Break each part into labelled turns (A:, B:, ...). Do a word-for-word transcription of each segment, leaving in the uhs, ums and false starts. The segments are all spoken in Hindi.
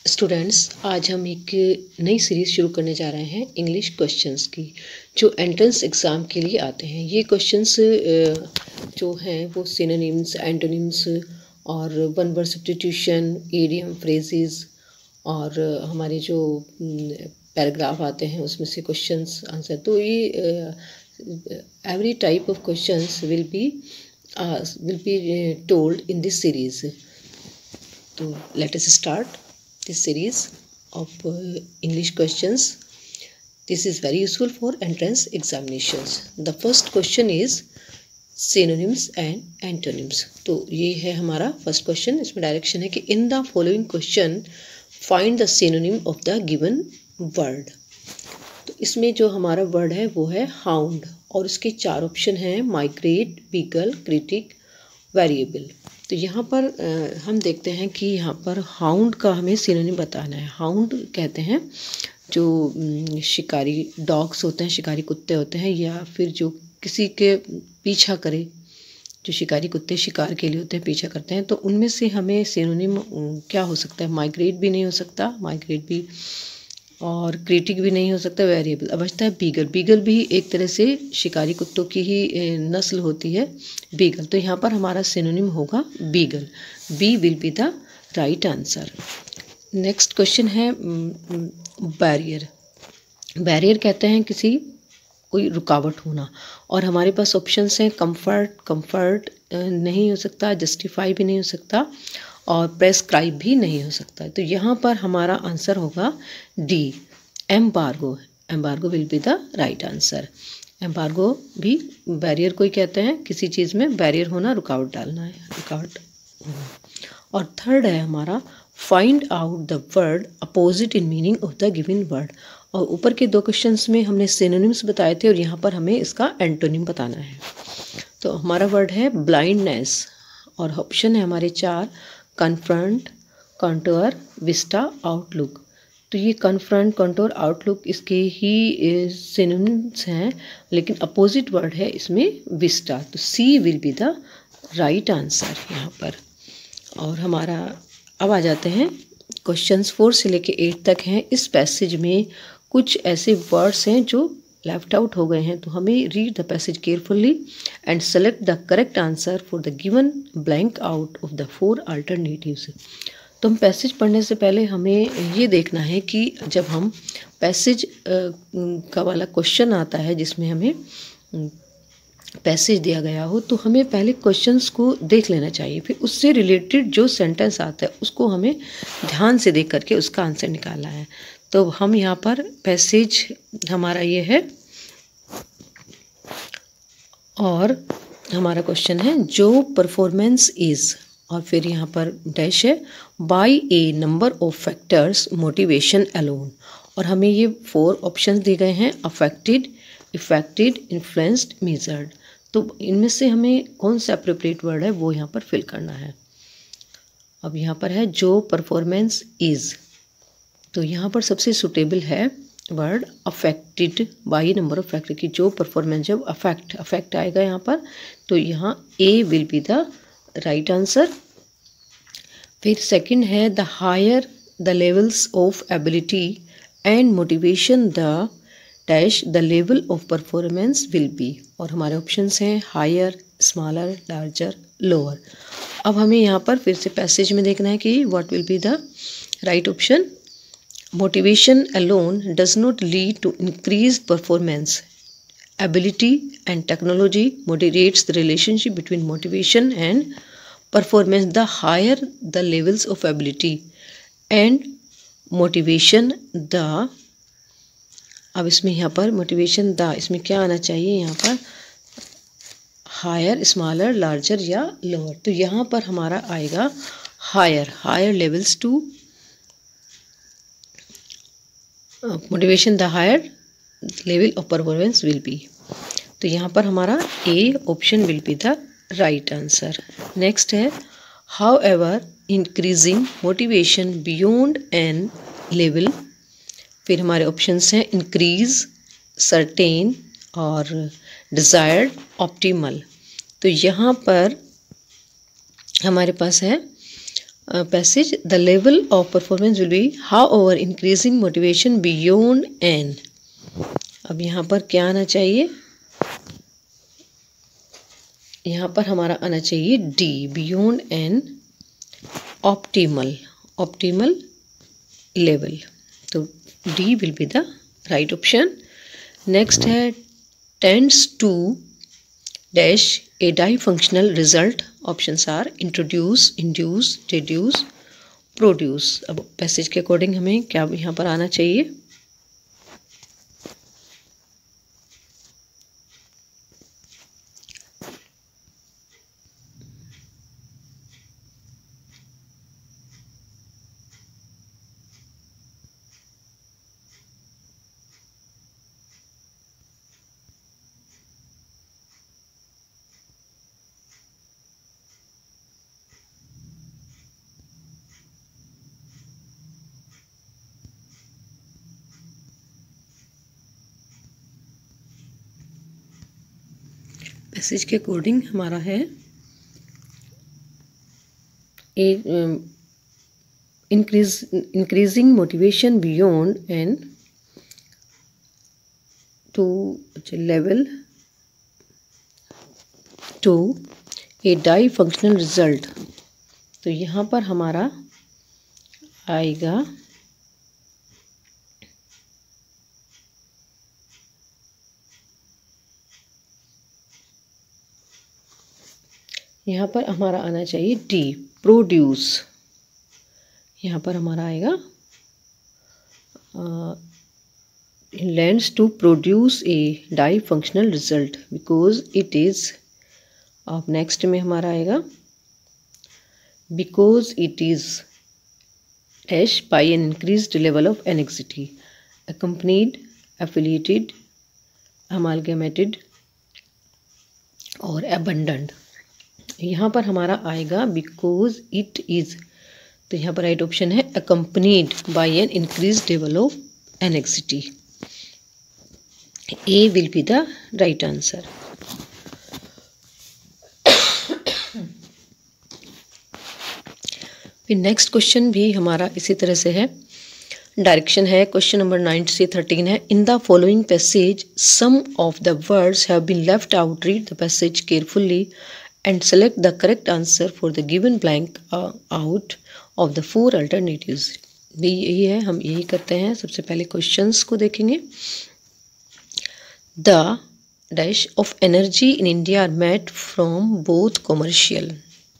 A: स्टूडेंट्स, आज हम एक नई सीरीज़ शुरू करने जा रहे हैं इंग्लिश क्वेश्चंस की, जो एंट्रेंस एग्ज़ाम के लिए आते हैं। ये क्वेश्चंस जो हैं वो सिनोनिम्स, एंटोनिम्स और one word substitution, idiom, phrases और हमारे जो पैराग्राफ आते हैं उसमें से क्वेश्चंस आंसर। तो ये every type of questions will be will be told in this series. तो let us start this series of uh, English questions. This is very useful for entrance examinations. The first question is synonyms and antonyms. तो ये है हमारा first question. इसमें डायरेक्शन है कि in the following question find the synonym of the given word. तो इसमें जो हमारा वर्ड है वो है hound और इसके चार ऑप्शन हैं migrate, beagle, critic, variable. तो यहाँ पर आ, हम देखते हैं कि यहाँ पर हाउंड का हमें सिनोनिम बताना है। हाउंड कहते हैं जो शिकारी डॉग्स होते हैं, शिकारी कुत्ते होते हैं, या फिर जो किसी के पीछा करे, जो शिकारी कुत्ते शिकार के लिए होते हैं, पीछा करते हैं। तो उनमें से हमें सिनोनिम क्या हो सकता है? माइग्रेट भी नहीं हो सकता, माइग्रेट भी, और क्रिटिक भी नहीं हो सकता, वेरिएबल। अब बचता है बीगल। बीगल भी एक तरह से शिकारी कुत्तों की ही नस्ल होती है, बीगल। तो यहाँ पर हमारा सिनोनिम होगा beagle. B will be the right answer. Next question है बैरियर। बैरियर कहते हैं किसी कोई रुकावट होना, और हमारे पास ऑप्शंस हैं कंफर्ट, कंफर्ट नहीं हो सकता, जस्टिफाई भी नहीं हो सकता, और प्रेस्क्राइब भी नहीं हो सकता। तो यहाँ पर हमारा आंसर होगा D, embargo. Embargo will be the right answer. Embargo भी बैरियर को ही कहते हैं, किसी चीज़ में बैरियर होना, रुकावट डालना है, रुकावट होना। और थर्ड है हमारा find out the word opposite in meaning of the given word. और ऊपर के दो क्वेश्चंस में हमने सिनोनिम्स बताए थे और यहाँ पर हमें इसका एंटोनिम बताना है। तो हमारा वर्ड है ब्लाइंडनेस, और ऑप्शन है हमारे चार, कन्फ्रंट, कंटूर, विस्टा, आउटलुक। तो ये कन्फ्रंट, कंटूर, आउटलुक इसके ही सिनोनिम्स हैं, लेकिन अपोजिट वर्ड है इसमें विस्टा। तो C will be the right answer यहाँ पर। और हमारा अब आ जाते हैं क्वेश्चंस फोर से लेके एट तक हैं। इस पैसेज में कुछ ऐसे वर्ड्स हैं जो लेफ्ट आउट हो गए हैं, तो हमें read the passage carefully and select the correct answer for the given blank out of the four alternatives. तो हम पैसेज पढ़ने से पहले हमें ये देखना है कि जब हम पैसेज का वाला क्वेश्चन आता है जिसमें हमें पैसेज दिया गया हो, तो हमें पहले क्वेश्चंस को देख लेना चाहिए, फिर उससे रिलेटेड जो सेंटेंस आता है उसको हमें ध्यान से देख करके उसका आंसर निकालना है। तो हम यहाँ पर पैसेज हमारा ये है, और हमारा क्वेश्चन है जो परफॉर्मेंस इज़, और फिर यहाँ पर डैश है, by a number of factors motivation alone. और हमें ये फोर ऑप्शंस दिए गए हैं, अफेक्टेड, इफेक्टेड, इन्फ्लुएंस्ड, मेजर्ड। तो इनमें से हमें कौन सा अप्रोप्रिएट वर्ड है वो यहाँ पर फिल करना है। अब यहाँ पर है जो परफॉर्मेंस इज़, तो यहाँ पर सबसे सुटेबल है word affected by number of factor की, जो परफॉर्मेंस जब अफेक्ट अफेक्ट आएगा यहाँ पर, तो यहाँ A will be the right answer. फिर सेकंड है the higher the levels of ability and motivation the dash the level of performance will be, और हमारे ऑप्शंस हैं हायर, स्मॉलर, लार्जर, लोअर। अब हमें यहाँ पर फिर से पैसेज में देखना है कि what will be the right option. Motivation alone does not lead to increased performance. Ability and technology moderates the relationship between motivation and performance. The higher the levels of ability and motivation, the अब इसमें यहाँ पर motivation the इसमें क्या आना चाहिए? यहाँ पर higher, smaller, larger या lower। तो यहाँ पर हमारा आएगा higher, higher levels to motivation the higher level of performance will be. तो यहाँ पर हमारा A option will be the right answer. Next है however increasing motivation beyond an level. फिर हमारे ऑप्शंस हैं इंक्रीज, सर्टेन और डिज़ायर्ड, ऑप्टिमल। तो यहाँ पर हमारे पास है passage the level of performance will be however increasing motivation beyond an. अब यहाँ पर क्या आना चाहिए, यहाँ पर हमारा आना चाहिए D, beyond an optimal optimal level. तो D will be the right option. Next है tends to dash a dysfunctional result. Options are introduce, induce, reduce, produce. अब पैसेज के अकॉर्डिंग हमें क्या यहाँ पर आना चाहिए, पैसेज के अकॉर्डिंग हमारा है A increase increasing motivation beyond an to level to a dysfunctional result. तो यहाँ पर हमारा आएगा यहाँ पर हमारा आना चाहिए डी, प्रोड्यूस। यहाँ पर हमारा आएगा lands to produce a dysfunctional result because it is. अब नेक्स्ट में हमारा आएगा because it is dash by an increased level of anxiety, accompanied, affiliated, amalgamated और abundant। यहाँ पर हमारा आएगा बिकॉज इट इज। तो यहाँ पर राइट ऑप्शन है accompanied by an increased level of annexity। A will be the right answer। फिर नेक्स्ट क्वेश्चन भी हमारा इसी तरह से है, डायरेक्शन है। क्वेश्चन नंबर नाइन से थर्टीन है। In the following passage some of the words have been left out. Read the passage carefully and select the correct answer for the given blank uh, out of the four alternatives। भी यही है, हम यही करते हैं। सबसे पहले क्वेश्चंस को देखेंगे। The dash of energy in India are met from both commercial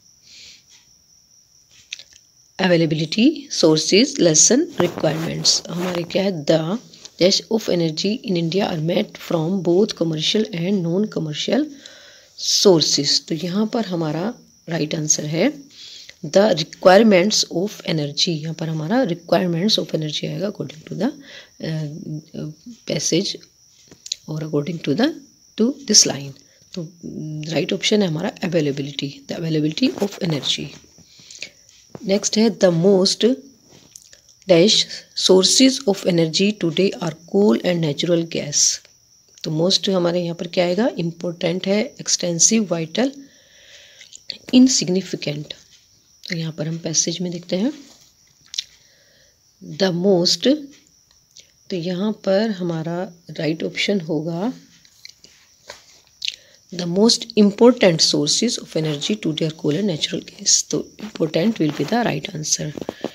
A: availability sources, lesson, requirements। हमारे क्या है, the dash of energy in India are met from both commercial and non-commercial sources. तो यहाँ पर हमारा राइट आंसर है द रिक्वायरमेंट्स ऑफ एनर्जी। यहाँ पर हमारा रिक्वायरमेंट्स ऑफ एनर्जी आएगा अकॉर्डिंग टू द पैसेज और according to the to this line. तो राइट ऑप्शन है हमारा availability, the availability of energy. Next है the most dash sources of energy today are coal and natural gas. तो मोस्ट हमारे यहाँ पर क्या आएगा, इम्पोर्टेंट है, एक्सटेंसिव, वाइटल, इनसिग्निफिकेंट। तो यहाँ पर हम पैसेज में देखते हैं द मोस्ट। तो यहाँ पर हमारा राइट ऑप्शन होगा the most important sources of energy today are coal and natural gas. तो important will be the right answer.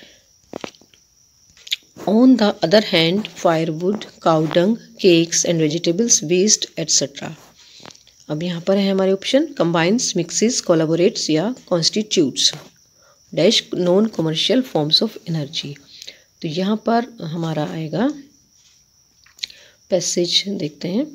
A: On the other hand, firewood, cow dung, cakes and vegetables waste et cetera। अब यहाँ पर है हमारे ऑप्शन combines, mixes, collaborates या constitutes dash non commercial forms of energy। तो यहाँ पर हमारा आएगा पैसेज देखते हैं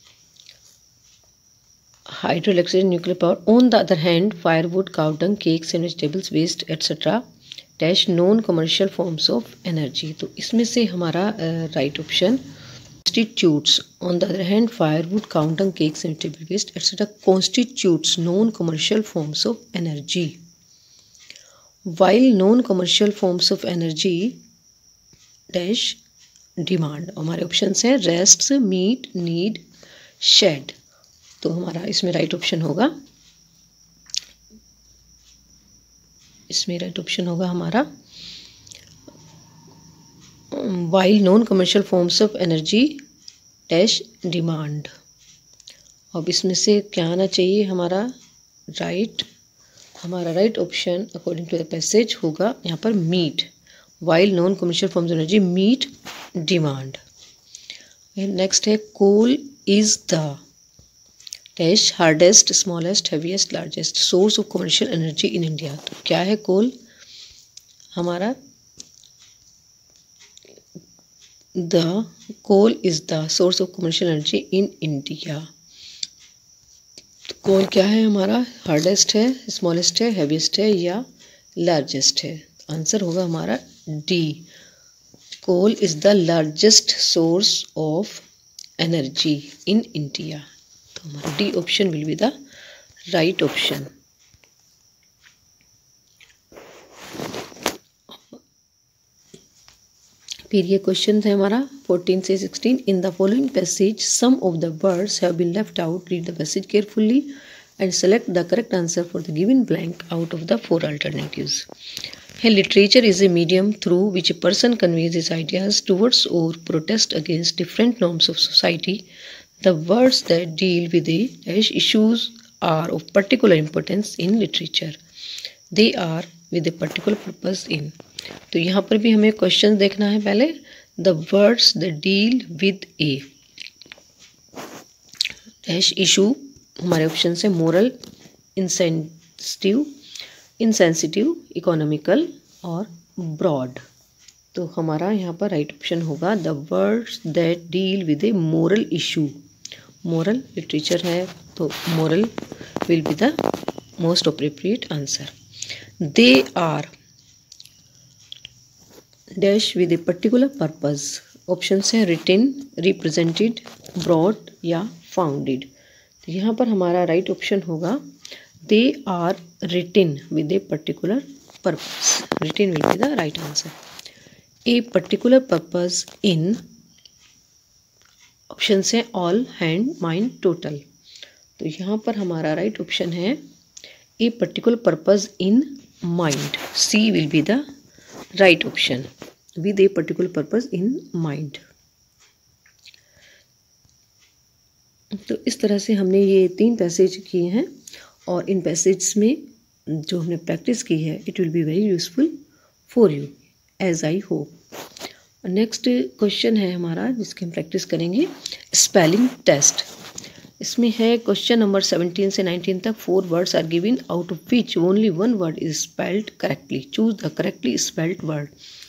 A: hydroelectric nuclear power। On the other hand, firewood, cow dung, cakes and vegetables waste et cetera dash non commercial forms of energy. तो इसमें से हमारा right option constitutes. On the other hand firewood, cow dung, cakes and table waste etcetera constitutes non commercial forms of energy. While non commercial forms of energy dash demand. हमारे ऑप्शन हैं रेस्ट, मीट, नीड, शेड। तो हमारा इसमें राइट ऑप्शन होगा इसमें राइट ऑप्शन होगा हमारा while non commercial forms of energy dash demand. अब इसमें से क्या आना चाहिए हमारा राइट हमारा right option according to the passage होगा यहाँ पर meet while non commercial forms of energy meet demand. Next है coal is the dash hardest smallest heaviest largest source of commercial energy in India. तो क्या है कोल हमारा the coal is the source of commercial energy in India. कोल क्या है हमारा हार्डेस्ट है स्मॉलेस्ट है हैवीएस्ट है या लार्जेस्ट है। आंसर होगा हमारा D coal is the largest source of energy in India. तो हमारा D option will be the right option. फिर ये क्वेश्चन है हमारा फोर्टीन से sixteen. In the following passage some of the words have been left out. Read the passage carefully and select the correct answer for the given blank out of the four alternatives. है literature is a medium through which a person conveys his ideas towards और protest against different norms of society. The words that deal with a dash issues are of particular importance in literature. They are with a particular purpose in. तो यहाँ पर भी हमें क्वेश्चन देखना है पहले। The words that deal with a dash issue हमारे ऑप्शन से मोरल इंसेंसिटिव इनसेंसिटिव इकोनॉमिकल और ब्रॉड। तो हमारा यहाँ पर राइट ऑप्शन होगा the words that deal with A moral issue. Moral literature है तो moral will be the most appropriate answer. They are dash with a particular purpose. Option है रिटन रिप्रेजेंटेड ब्रॉड या फाउंडेड। तो यहाँ पर हमारा राइट ऑप्शन होगा they are written with a particular purpose. Written will be the right answer. A particular purpose in option से all hand mind total। तो यहाँ पर हमारा राइट ऑप्शन है a particular purpose in mind. C will be the right option with a particular purpose in mind. तो इस तरह से हमने ये तीन पैसेज किए हैं और इन पैसेज में जो हमने प्रैक्टिस की है it will be very useful for you as I hope. Next question है हमारा जिसकी हम प्रैक्टिस करेंगे स्पेलिंग टेस्ट। इसमें है क्वेश्चन नंबर सेवनटीन से नाइनटीन तक। Four words are given out of which only one word is spelled correctly. Choose the correctly spelled word.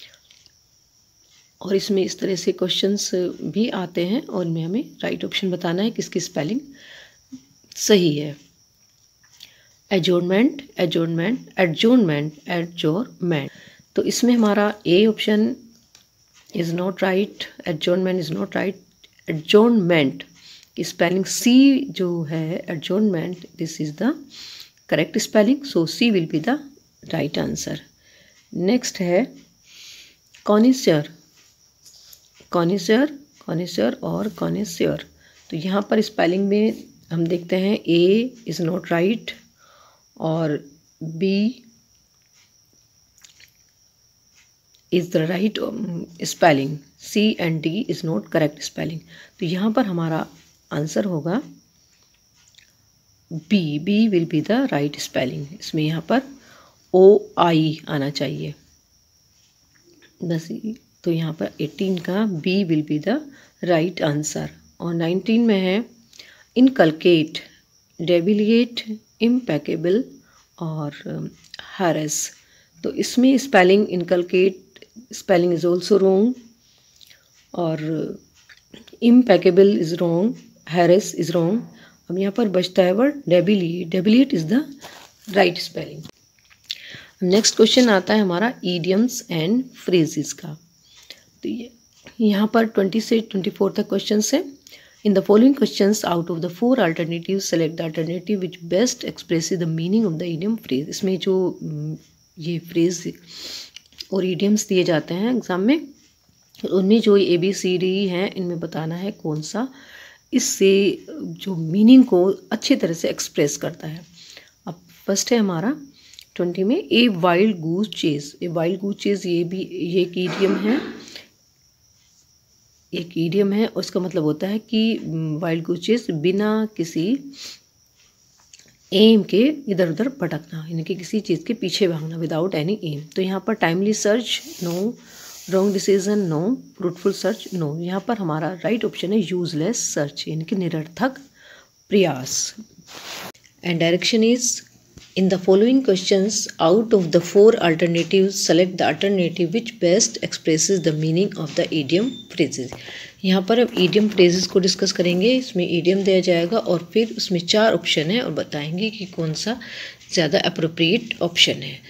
A: और इसमें इस तरह से क्वेश्चंस भी आते हैं और इनमें हमें राइट ऑप्शन बताना है किसकी स्पेलिंग सही है। एजोर्नमेंट एजोर्नमेंट एडजोर्नमेंट एडजोर्नमेंट। तो इसमें हमारा A option is not right, adjournment is not right. Adjournment की स्पेलिंग सी जो है adjournment this is the correct spelling, so C will be the right answer. Next है कॉनिसर कॉनिसर कॉनिसर और कॉनिसर। तो यहाँ पर स्पेलिंग में हम देखते हैं ए इज़ नॉट राइट और B is the right spelling, C and D is not correct spelling. तो यहाँ पर हमारा आंसर होगा B, B will be the right spelling. इसमें यहाँ पर ओ आई आना चाहिए बस। तो यहाँ पर एटीन का B will be the right answer. और नाइनटीन में है इनकलकेट, डेबिलिएट, इम्पेकेबल और हैरेस। तो इसमें spelling inculcate spelling is also wrong और impeccable is wrong, harass is wrong. अब यहाँ पर बचता है word debilitate, debilitate is the right spelling. Next question आता है हमारा ईडियम्स एंड फ्रेजेस का। तो ये यहाँ पर ट्वेंटी से ट्वेंटी फोर तक क्वेश्चन है। In the following questions out of the four alternative select the alternative which best express the meaning of the idiom phrase. इसमें जो ये फ्रेज और ईडियम्स दिए जाते हैं एग्जाम में, उनमें जो ए बी सी डी हैं इनमें बताना है कौन सा इससे जो मीनिंग को अच्छी तरह से एक्सप्रेस करता है। अब फर्स्ट है हमारा ट्वेंटी में a wild goose chase, a wild goose chase ये भी ये एक ईडियम है, एक ईडियम है। उसका मतलब होता है कि वाइल्ड गूस चेज बिना किसी एम के इधर उधर भटकना, यानी कि किसी चीज़ के पीछे भागना, विदाउट एनी एम। तो यहाँ पर timely search no, wrong decision no, fruitful search no. यहाँ पर हमारा राइट ऑप्शन है यूजलेस सर्च, यानी कि निरर्थक प्रयास। And direction is in the following questions out of the four alternatives select the alternative which best expresses the meaning of the idiom phrases. यहाँ पर अब ईडियम फ्रेजेस को डिस्कस करेंगे। इसमें ईडियम दिया जाएगा और फिर उसमें चार ऑप्शन है और बताएंगे कि कौन सा ज़्यादा अप्रोप्रिएट ऑप्शन है।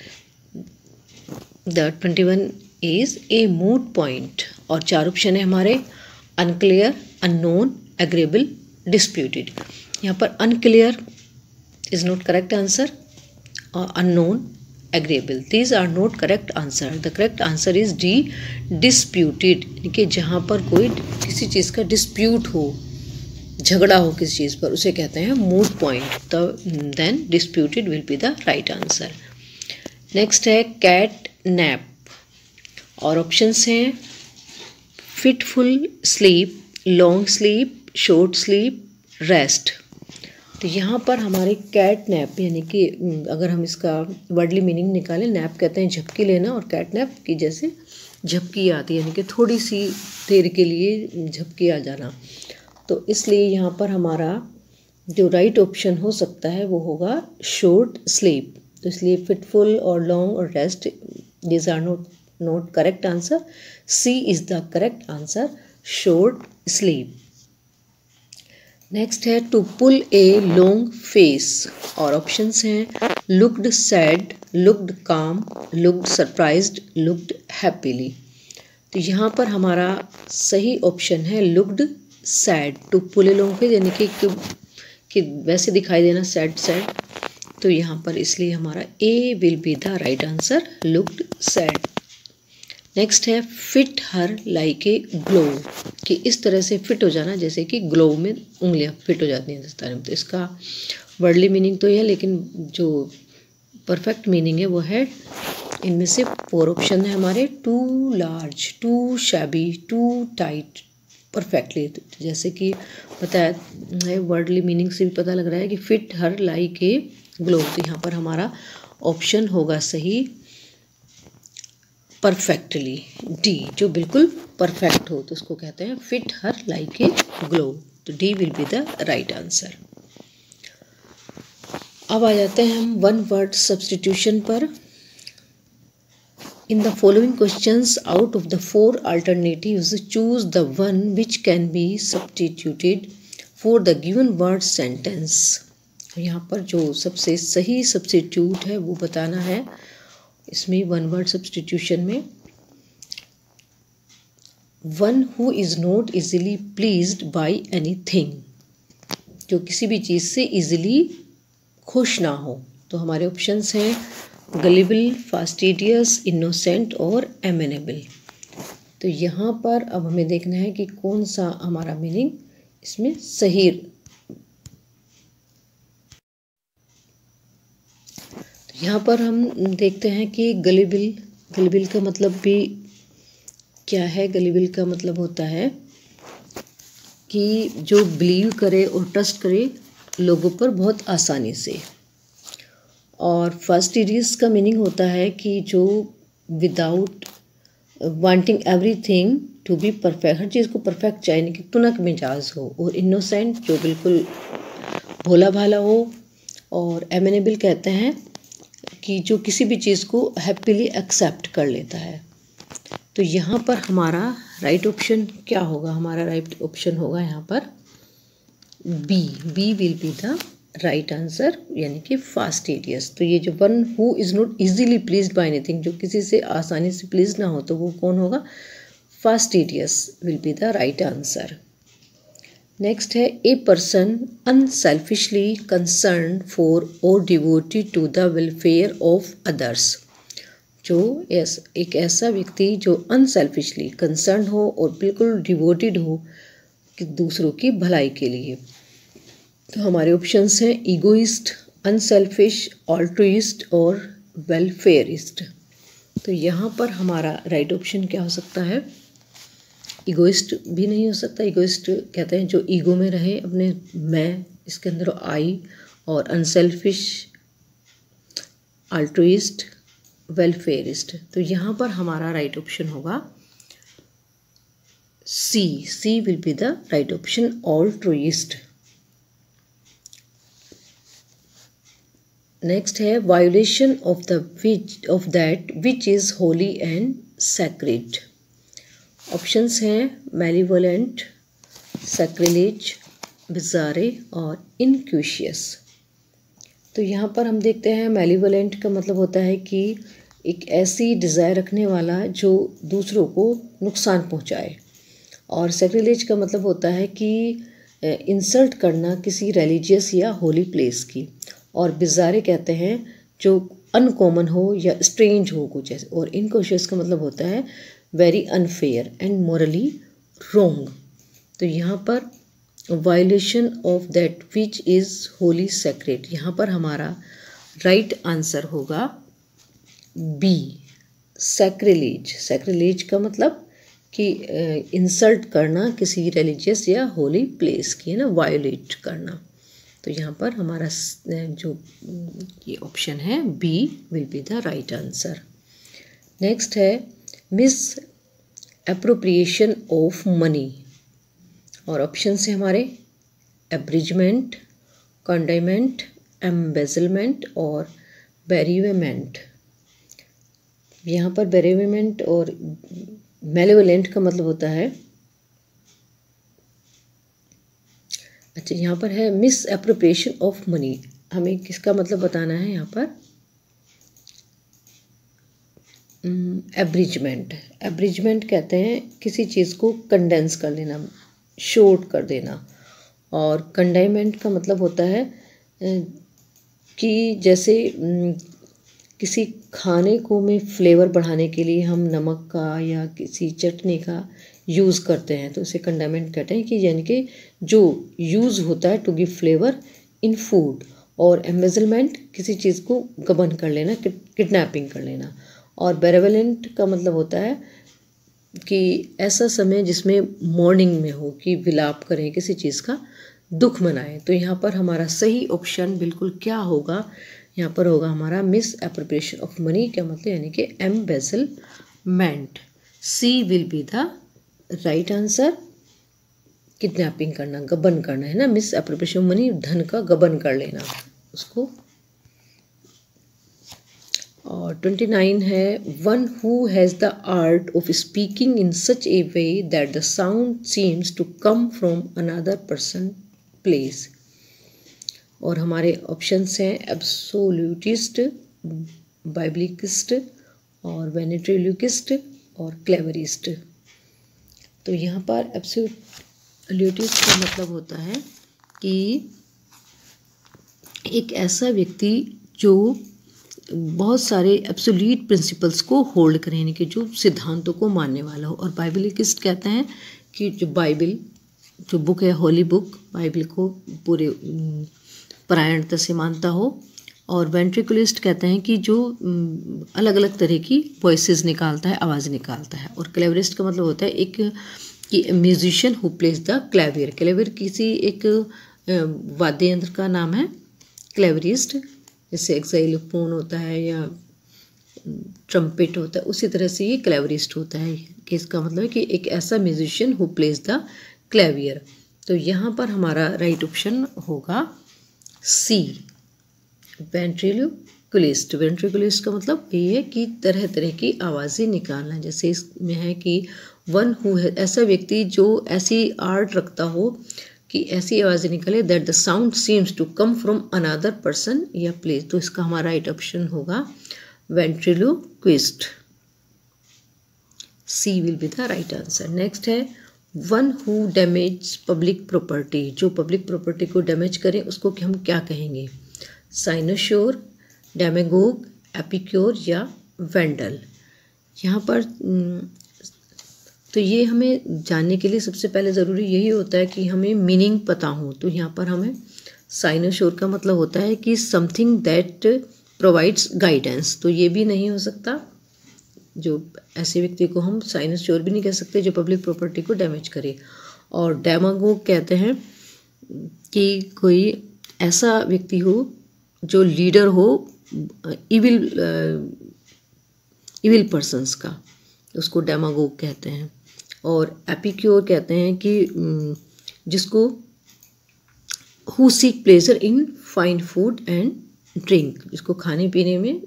A: The twenty one is a moot point, और चार ऑप्शन है हमारे अनक्लियर, अननोन, एग्रेबल, डिस्प्यूटेड। यहाँ पर unclear is not correct answer, और unknown, agreeable, these are not correct answer. The correct answer is D, disputed, यानी कि जहाँ पर कोई किसी चीज़ का डिस्प्यूट हो, झगड़ा हो किसी चीज़ पर, उसे कहते हैं मूड पॉइंट। तो then disputed will be the right answer. Next है कैट नैप, और ऑप्शंस हैं fitful sleep, long sleep, short sleep, rest. तो यहाँ पर हमारे कैट नैप, यानी कि अगर हम इसका वर्डली मीनिंग निकालें, नैप कहते हैं झपकी लेना, और कैट नैप की जैसे झपकी आती है, यानी कि थोड़ी सी देर के लिए झपकी आ जाना। तो इसलिए यहाँ पर हमारा जो राइट ऑप्शन हो सकता है वो होगा शॉर्ट स्लीप। तो इसलिए फिटफुल और लॉन्ग और rest, these are not not correct answer. C is the correct answer, short sleep. Next है to pull a long face, और ऑप्शंस हैं looked sad, looked calm, looked surprised, looked happily. तो यहाँ पर हमारा सही ऑप्शन है looked sad. To pull a long face, यानी कि, कि वैसे दिखाई देना सैड सैड। तो यहाँ पर इसलिए हमारा A will be the right answer, looked sad. Next है fit her like a glove, कि इस तरह से फिट हो जाना जैसे कि ग्लो में उंगलियां फिट हो जाती हैं दस्ताने में। तो इसका वर्डली मीनिंग तो यह, लेकिन जो परफेक्ट मीनिंग है वो है, इनमें से फोर ऑप्शन है हमारे too large, too shabby, too tight, perfectly. जैसे कि बताया है, वर्डली मीनिंग से भी पता लग रहा है कि fit her like a glow. तो यहाँ पर हमारा ऑप्शन होगा सही परफेक्टली, डी, जो बिल्कुल परफेक्ट हो तो उसको कहते हैं fit her like a glow. तो D will be the right answer. अब आ जाते हैं हम वन वर्ड सब्स्टिट्यूशन पर। In the following questions out of the four alternatives choose the one which can be substituted for the given word sentence. यहाँ पर जो सबसे सही सब्स्टिट्यूट है वो बताना है। इसमें वन वर्ड सब्स्टिट्यूशन में one who is not easily pleased by anything, जो किसी भी चीज़ से इजीली खुश ना हो। तो हमारे ऑप्शंस हैं गलिबल, फास्टिडियस, इनोसेंट और एमेनेबल। तो यहाँ पर अब हमें देखना है कि कौन सा हमारा मीनिंग इसमें सही। यहाँ पर हम देखते हैं कि गलिबल, गलिबल का मतलब भी क्या है। गलिबल का मतलब होता है कि जो बिलीव करे और ट्रस्ट करे लोगों पर बहुत आसानी से। और फास्टिडियस का मीनिंग होता है कि जो without wanting everything to be perfect, हर चीज़ को परफेक्ट चाहिए कि तुनक मिजाज हो। और इनोसेंट, जो बिल्कुल भोला भाला हो। और एमेनेबल कहते हैं कि जो किसी भी चीज़ को हैप्पीली एक्सेप्ट कर लेता है। तो यहाँ पर हमारा राइट ऑप्शन क्या होगा? हमारा राइट ऑप्शन होगा यहाँ पर B, B will be the right answer, यानी कि फास्टिडियस। तो ये जो one who is not easily pleased by anything, जो किसी से आसानी से प्लीज ना हो, तो वो कौन होगा? Fastidious will be the right answer. Next है a person unselfishly concern for और devoted to the welfare of others. जो एस एक ऐसा व्यक्ति जो अनसेल्फिशली कंसर्न हो और बिल्कुल डिवोटेड हो कि दूसरों की भलाई के लिए। तो हमारे ऑप्शंस हैं ईगोइस्ट, अनसेल्फिश, ऑल्ट्रुइस्ट और वेलफेयरिस्ट। तो यहाँ पर हमारा राइट ऑप्शन क्या हो सकता है? इगोइस्ट भी नहीं हो सकता। इगोइस्ट कहते हैं जो ईगो में रहे, अपने मैं, इसके अंदर आई, और अनसेल्फिश, अल्ट्रुइस्ट, वेलफेयरिस्ट। तो यहाँ पर हमारा राइट ऑप्शन होगा C. C will be the right option, altruist. Next है violation of the which of that which is holy and sacred. Options हैं मैलिवोलेंट, सैक्रिलेज, बिजारे और इनक्यूशियस। तो यहाँ पर हम देखते हैं मैलिवोलेंट का मतलब होता है कि एक ऐसी डिज़ायर रखने वाला जो दूसरों को नुकसान पहुँचाए, और सैक्रिलेज का मतलब होता है कि इंसल्ट करना किसी रिलीजियस या होली प्लेस की, और बिजारे कहते हैं जो अनकॉमन हो या स्ट्रेंज हो कुछ ऐसे, और इनकॉशियस का मतलब होता है very unfair and morally wrong. तो यहाँ पर violation of that which is holy sacred, यहाँ पर हमारा राइट आंसर होगा बी, सैक्रिलेज। सैक्रिलेज का मतलब कि इंसल्ट करना किसी रिलीजियस या होली प्लेस की, है ना, वायोलेट करना। तो यहाँ पर हमारा जो ये ऑप्शन है B will be the right answer. Next है मिस एप्रोप्रिएशन ऑफ मनी, और ऑप्शन है हमारे एब्रिजमेंट, कंडाइमेंट, एम्बेजलमेंट और बेरीवेमेंट। यहाँ पर बेरीवेमेंट और मेलेवोलेंट का मतलब होता है, अच्छा यहाँ पर है मिस एप्रोप्रिएशन ऑफ मनी, हमें किसका मतलब बताना है यहाँ पर? एब्रिजमेंट। एब्रिजमेंट कहते हैं किसी चीज़ को कंडेंस कर लेना, शॉर्ट कर देना, और कंडाइमेंट का मतलब होता है कि जैसे किसी खाने को में फ्लेवर बढ़ाने के लिए हम नमक का या किसी चटनी का यूज़ करते हैं, तो उसे कंडाइमेंट कहते हैं कि यानी कि जो यूज़ होता है to give flavour in food. और एम्बेजलमेंट किसी चीज़ को गबन कर लेना, किडनैपिंग कर लेना। और बेरेवलेंट का मतलब होता है कि ऐसा समय जिसमें मॉर्निंग में हो, कि विलाप करें, किसी चीज़ का दुख मनाएं। तो यहाँ पर हमारा सही ऑप्शन बिल्कुल क्या होगा? यहाँ पर होगा हमारा मिस एप्रोप्रिएशन ऑफ मनी का मतलब यानी कि embezzlement. C will be the right answer. Kidnapping करना, गबन करना, है ना, मिस एप्रोप्रिएशन मनी, धन का गबन कर लेना उसको। और ट्वेंटी नाइन है one who has the art of speaking in such a way that the sound seems to come from another person place. और हमारे ऑप्शंस हैं एब्सोल्यूटिस्ट, बाइब्लिकिस्ट और वेनेट्रिलिकिस्ट और क्लेवरिस्ट। तो यहाँ पर एब्सोल्यूटिस्ट का मतलब होता है कि एक ऐसा व्यक्ति जो बहुत सारे एब्सोल्यूट प्रिंसिपल्स को होल्ड करे, यानी कि जो सिद्धांतों को मानने वाला हो। और बाइबलिकिस्ट कहते हैं कि जो बाइबल जो बुक है, होली बुक, बाइबल को पूरे परायणता से मानता हो। और वेंट्रिकुलिस्ट कहते हैं कि जो अलग अलग तरह की वॉइसेस निकालता है, आवाज़ निकालता है। और क्लेवरिस्ट का मतलब होता है एक कि musician who plays the clavier. Clavier किसी एक वाद्य यंत्र का नाम है क्लेवरिस्ट, जैसे एक्साइलोफोन होता है या ट्रम्पेट होता है, उसी तरह से ये क्लेवरिस्ट होता है। कि इसका मतलब है कि एक ऐसा musician who plays the clavier. तो यहाँ पर हमारा राइट ऑप्शन होगा सी, वेंट्रिकुलिस्ट। वेंट्रिकुलिस्ट का मतलब ये है कि तरह तरह की आवाज़ें निकालना। जैसे इसमें है कि वन हु है, ऐसा व्यक्ति जो ऐसी आर्ट रखता हो कि ऐसी आवाज़ें निकले that the sound seems to come from another person या प्लेस। तो इसका हमारा राइट ऑप्शन होगा ventriloquist. C will be the right answer. Next है one who damage public property. जो पब्लिक प्रॉपर्टी को डैमेज करें उसको हम क्या कहेंगे? साइनोश्योर, डेमेगोग, एपिक्योर या वेंडल। यहाँ पर तो ये हमें जानने के लिए सबसे पहले ज़रूरी यही होता है कि हमें मीनिंग पता हो। तो यहाँ पर हमें साइनोश्योर का मतलब होता है कि समथिंग दैट प्रोवाइड्स गाइडेंस, तो ये भी नहीं हो सकता। जो ऐसे व्यक्ति को हम साइनस चोर भी नहीं कह सकते जो पब्लिक प्रॉपर्टी को डैमेज करे। और डेमागोग कहते हैं कि कोई ऐसा व्यक्ति हो जो लीडर हो इविल इविल पर्सन्स का, उसको डेमागोग कहते हैं। और एपिक्योर कहते हैं कि जिसको who seek pleasure in fine food and drink, जिसको खाने पीने में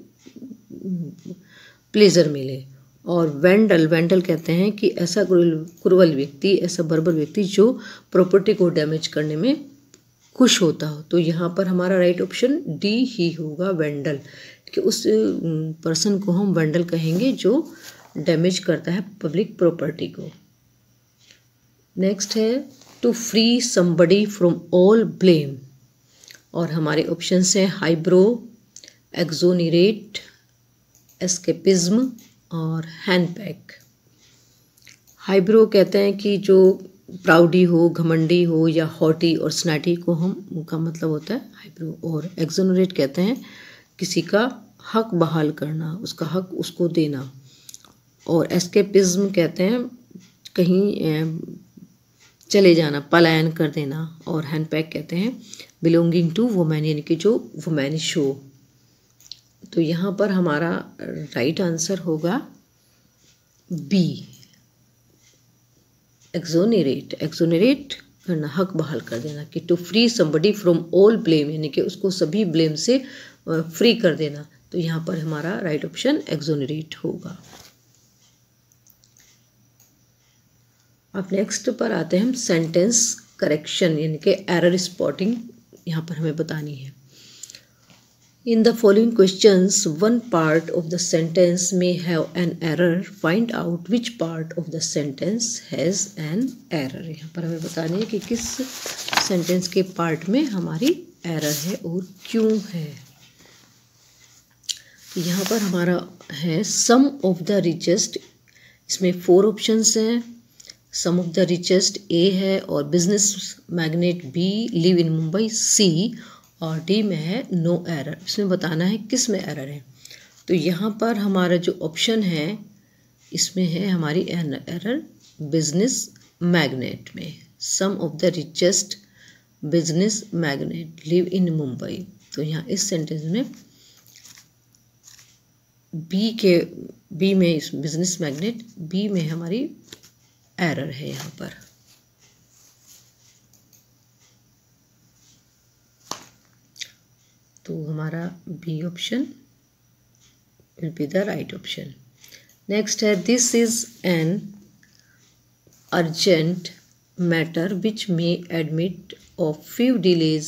A: प्लेजर मिले। और वेंडल वेंडल कहते हैं कि ऐसा क्रूवल व्यक्ति, ऐसा बर्बर व्यक्ति जो प्रॉपर्टी को डैमेज करने में खुश होता हो। तो यहाँ पर हमारा राइट ऑप्शन डी ही होगा, वेंडल, कि उस पर्सन को हम वेंडल कहेंगे जो डैमेज करता है पब्लिक प्रॉपर्टी को। नेक्स्ट है to free somebody from all blame, और हमारे ऑप्शंस हैं हाइब्रो, एक्सोनिरेट, एस्केपिज्म और हैंडपैक। हाइब्रो कहते हैं कि जो प्राउडी हो, घमंडी हो या हॉटी और स्नैटी को हम उनका मतलब होता है हाइब्रो। और एक्सोनरेट कहते हैं किसी का हक बहाल करना, उसका हक उसको देना। और एस्केपिज्म कहते हैं कहीं चले जाना, पलायन कर देना। और हैंडपैक कहते हैं बिलोंगिंग टू वुमेन, यानी कि जो वुमेनिश हो। तो यहाँ पर हमारा राइट आंसर होगा बी, एक्सोनरेट। एक्सोनरेट करना, हक बहाल कर देना, कि to free somebody from all blame, यानी कि उसको सभी ब्लेम से फ्री कर देना। तो यहाँ पर हमारा राइट ऑप्शन एक्सोनरेट होगा। अब नेक्स्ट पर आते हैं हम सेंटेंस करेक्शन, यानी कि एरर स्पॉटिंग यहाँ पर हमें बतानी है। In the following questions, one part of the sentence may have an error. Find out which part of the sentence has an error. यहाँ पर हमें बताना है कि किस सेंटेंस के पार्ट में हमारी एरर है और क्यों है। यहाँ पर हमारा है सम ऑफ द रिचेस्ट, इसमें फोर ऑप्शंस हैं। Some of the richest A है, और business magnate B, live in Mumbai C, और डी में है नो एरर। इसमें बताना है किस में एरर है। तो यहाँ पर हमारा जो ऑप्शन है इसमें है हमारी एरर बिजनेस मैग्नेट में। Some of the richest business magnate live in Mumbai. तो यहाँ इस सेंटेंस में बी के बी में इस बिजनेस मैग्नेट बी में हमारी एरर है यहाँ पर। तो हमारा B option will be the right option. Next है this is an urgent matter which may admit of few delays.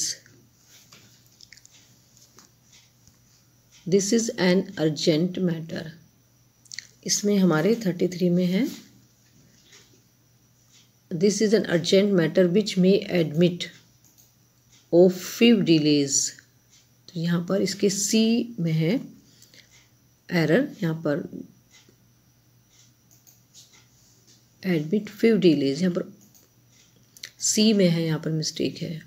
A: This is an urgent matter, इसमें हमारे थर्टी थ्री में है this is an urgent matter which may admit of few delays. तो यहाँ पर इसके सी में है एरर, यहाँ पर एडमिट फ्यू डिलेज, यहाँ पर सी में है, यहाँ पर मिस्टेक है।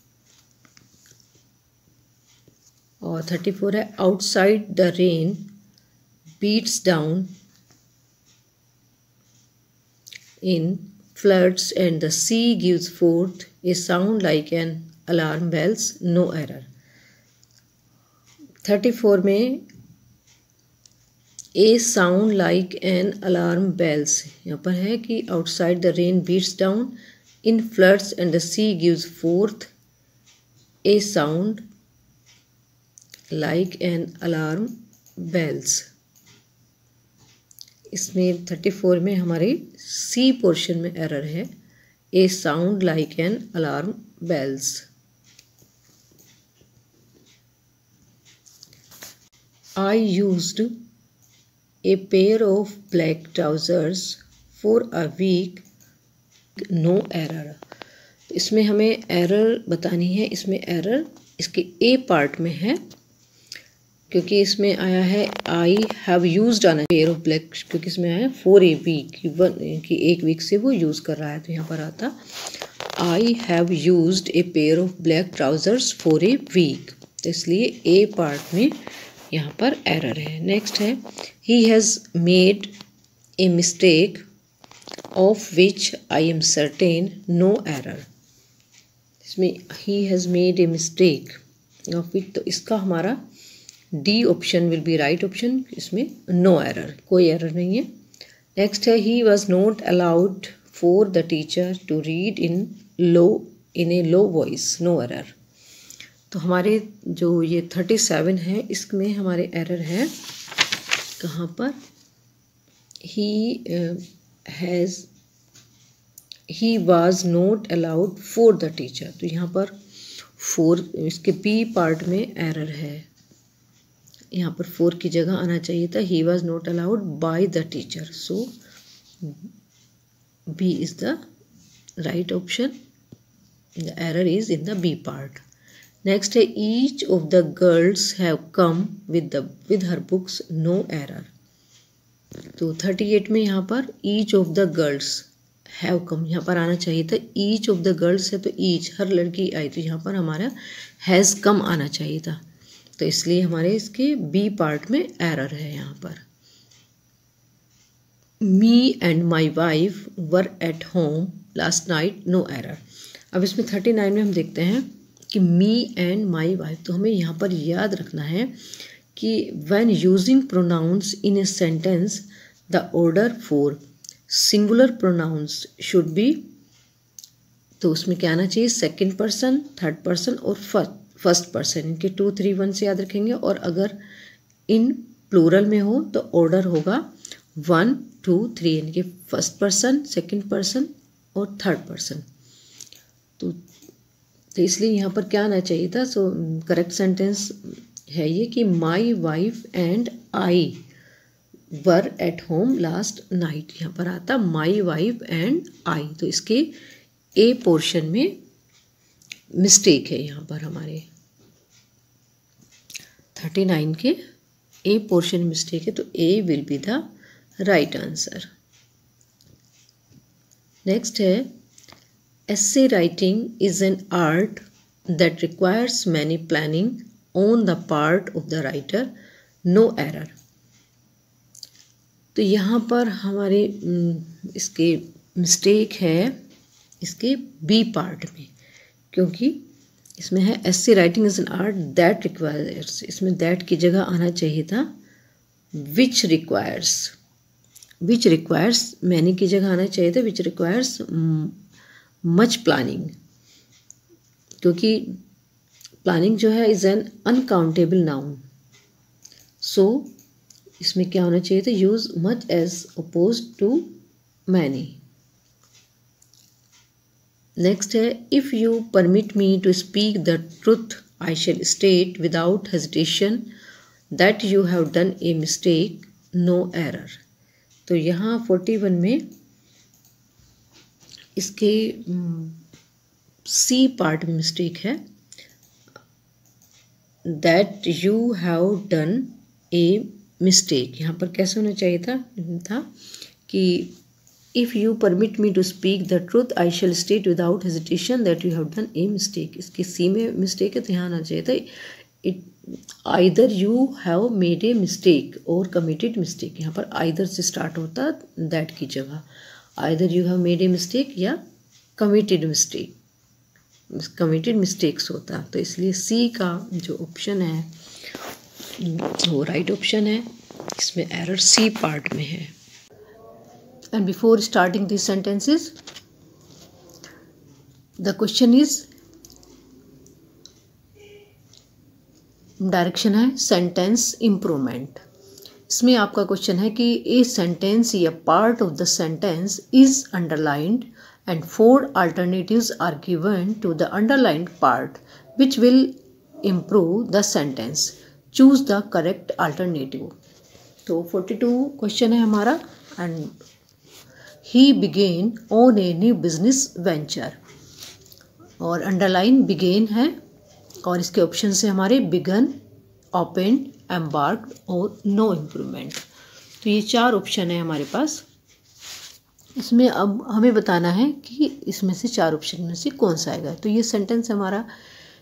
A: और थर्टी फोर है outside the rain beats down in floods and the sea gives forth a sound like an alarm bells, no error. Thirty four में a sound like an alarm bells, यहाँ पर है कि outside the rain beats down in floods and the sea gives forth a sound like an alarm bells. इसमें थर्टी फोर में हमारी सी पोर्शन में एरर है, a sound like an alarm bells. I used a pair of black trousers for a week, no error। इसमें हमें एरर बतानी है। इसमें एरर इसके ए पार्ट में है, क्योंकि इसमें आया है I have used on a pair of black, क्योंकि इसमें आया है फोर ए वीक कि एक वीक से वो यूज़ कर रहा है। तो यहाँ पर आता I have used a pair of black trousers for a week. तो इसलिए ए पार्ट में यहाँ पर एरर है। नेक्स्ट है he has made a mistake of which I am certain no error. इसमें he has made a mistake of which, तो इसका हमारा D option will be right option, इसमें नो एरर, कोई एरर नहीं है। नेक्स्ट है he was not allowed for the teacher to read in low in a low voice, no error. तो हमारे जो ये थर्टी सेवन है इसमें हमारे एरर है कहाँ पर, he has he was not allowed for the teacher, तो यहाँ पर फोर इसके बी पार्ट में एरर है, यहाँ पर फोर की जगह आना चाहिए था he was not allowed by the teacher, so B is the right option, the error is in the B part. Next है each of the girls have come with the with her books, no error. तो थर्टी एट में यहाँ पर each of the girls have come, यहाँ पर आना चाहिए था ईच ऑफ द गर्ल्स है तो ईच हर लड़की आई, तो यहाँ पर हमारा हैज़ कम आना चाहिए था, तो इसलिए हमारे इसके बी पार्ट में एरर है यहाँ पर। Me and my wife were at home last night, no error. अब इसमें थर्टी नाइन में हम देखते हैं कि मी एंड माई वाइफ, तो हमें यहाँ पर याद रखना है कि when using pronouns in a sentence the order for singular pronouns should be, तो उसमें क्या आना चाहिए, सेकंड पर्सन, थर्ड पर्सन और फर्स्ट फर्स्ट पर्सन, इनके टू थ्री वन से याद रखेंगे। और अगर इन प्लूरल में हो तो ऑर्डर होगा वन टू थ्री, इनके फर्स्ट पर्सन, सेकंड पर्सन और थर्ड पर्सन। तो तो इसलिए यहाँ पर क्या आना चाहिए था, सो करेक्ट सेंटेंस है ये कि my wife and I were at home last night, यहाँ पर आता माई वाइफ एंड आई, तो इसके ए पोर्शन में मिस्टेक है, यहाँ पर हमारे थर्टी नाइन के ए पोर्शन मिस्टेक है, तो A will be the right answer. Next है essay writing is an art that requires many planning on the part of the writer, no error। तो यहाँ पर हमारे इसके मिस्टेक है इसके बी पार्ट में, क्योंकि इसमें है essay writing is an art that requires, इसमें that की जगह आना चाहिए था which requires, which requires many की जगह आना चाहिए था which requires मच प्लानिंग, क्योंकि प्लानिंग जो है is an uncountable noun, so इसमें क्या होना चाहिए था, use much as opposed to many. Next है if you permit me to speak the truth I shall state without hesitation that you have done a mistake, no error. तो यहाँ फोर्टी वन में इसके सी पार्ट में मिस्टेक है, that you have done a mistake. यहाँ पर कैसे होना चाहिए था था कि if you permit me to speak the truth I shall state without hesitation that you have done a mistake, इसके सी में मिस्टेक है, तो यहाँ आना चाहिए था it either you have made a mistake और कमिटेड मिस्टेक। यहाँ पर आइदर से स्टार्ट होता दैट की जगह, either you have made a mistake या कमिटेड मिस्टेक, कमिटेड मिस्टेक्स होता, तो इसलिए सी का जो ऑप्शन है वो राइट ऑप्शन है, इसमें एरर सी पार्ट में है। And before starting this sentences the question is, direction है सेंटेंस इम्प्रूवमेंट। इसमें आपका क्वेश्चन है कि ए सेंटेंस या part of the sentence is underlined and four alternatives are given to the underlined part which will improve the sentence, choose the correct alternative. तो फोर्टी टू क्वेश्चन है हमारा, and he began on a new business venture, और अंडरलाइन बिगेन है और इसके ऑप्शन से हमारे बिगन, ओपन, एम्बार्क्ड और नो इम्प्रूवमेंट। तो ये चार ऑप्शन है हमारे पास। इसमें अब हमें बताना है कि इसमें से चार ऑप्शन में से कौन सा आएगा। तो ये सेंटेंस हमारा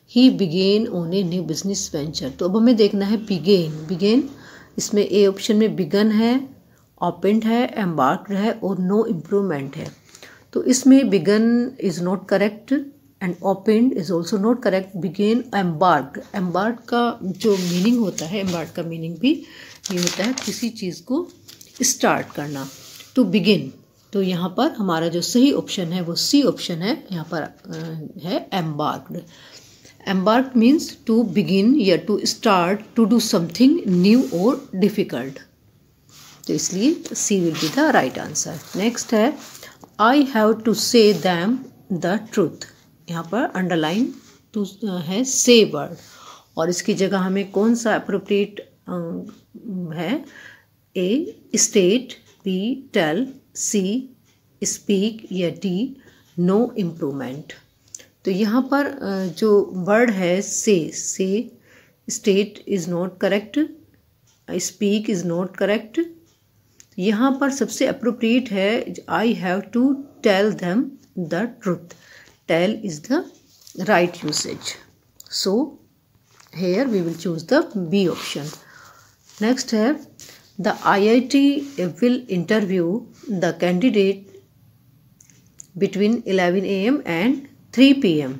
A: he began on a new business venture. तो अब हमें देखना है बिगेन। बिगेन इसमें ए ऑप्शन में बिगन है, ओपनड है, एम्बार्क्ड है और नो इम्प्रूवमेंट है। तो इसमें begun is not correct and opened is also not correct. Began embarked. Embarked का जो मीनिंग होता है, एम्बार्क्ड का मीनिंग भी ये होता है किसी चीज़ को स्टार्ट करना, टू बिगिन। तो यहाँ पर हमारा जो सही ऑप्शन है वो सी ऑप्शन है, यहाँ पर है embarked. Embarked means to begin या to start, to do something new और डिफ़िकल्ट। तो इसलिए C will be the right answer. Next है I have to say them the truth. यहाँ पर अंडरलाइन टू है से वर्ड, और इसकी जगह हमें कौन सा अप्रोप्रिएट है? A state, B tell, C speak या डी नो इम्प्रूवमेंट। तो यहाँ पर जो वर्ड है say, say state is not correct, speak is not correct. यहाँ पर सबसे अप्रोप्रिएट है I have to tell them the truth. Tell is the right usage, so here we will choose the B option. Next है the I I T will interview the candidate between eleven A M and three P M.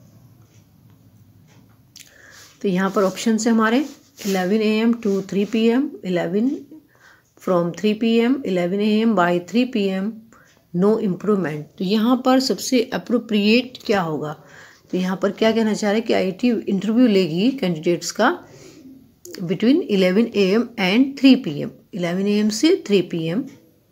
A: तो यहाँ पर ऑप्शन है हमारे eleven A M to three P M, eleven from three P M, eleven A M by three P M, no improvement. तो यहाँ पर सबसे अप्रोप्रिएट क्या होगा? तो यहाँ पर क्या कहना चाह रहे हैं कि आई आई टी इंटरव्यू लेगी कैंडिडेट्स का between eleven A M and three P M, eleven A M से थ्री पी एम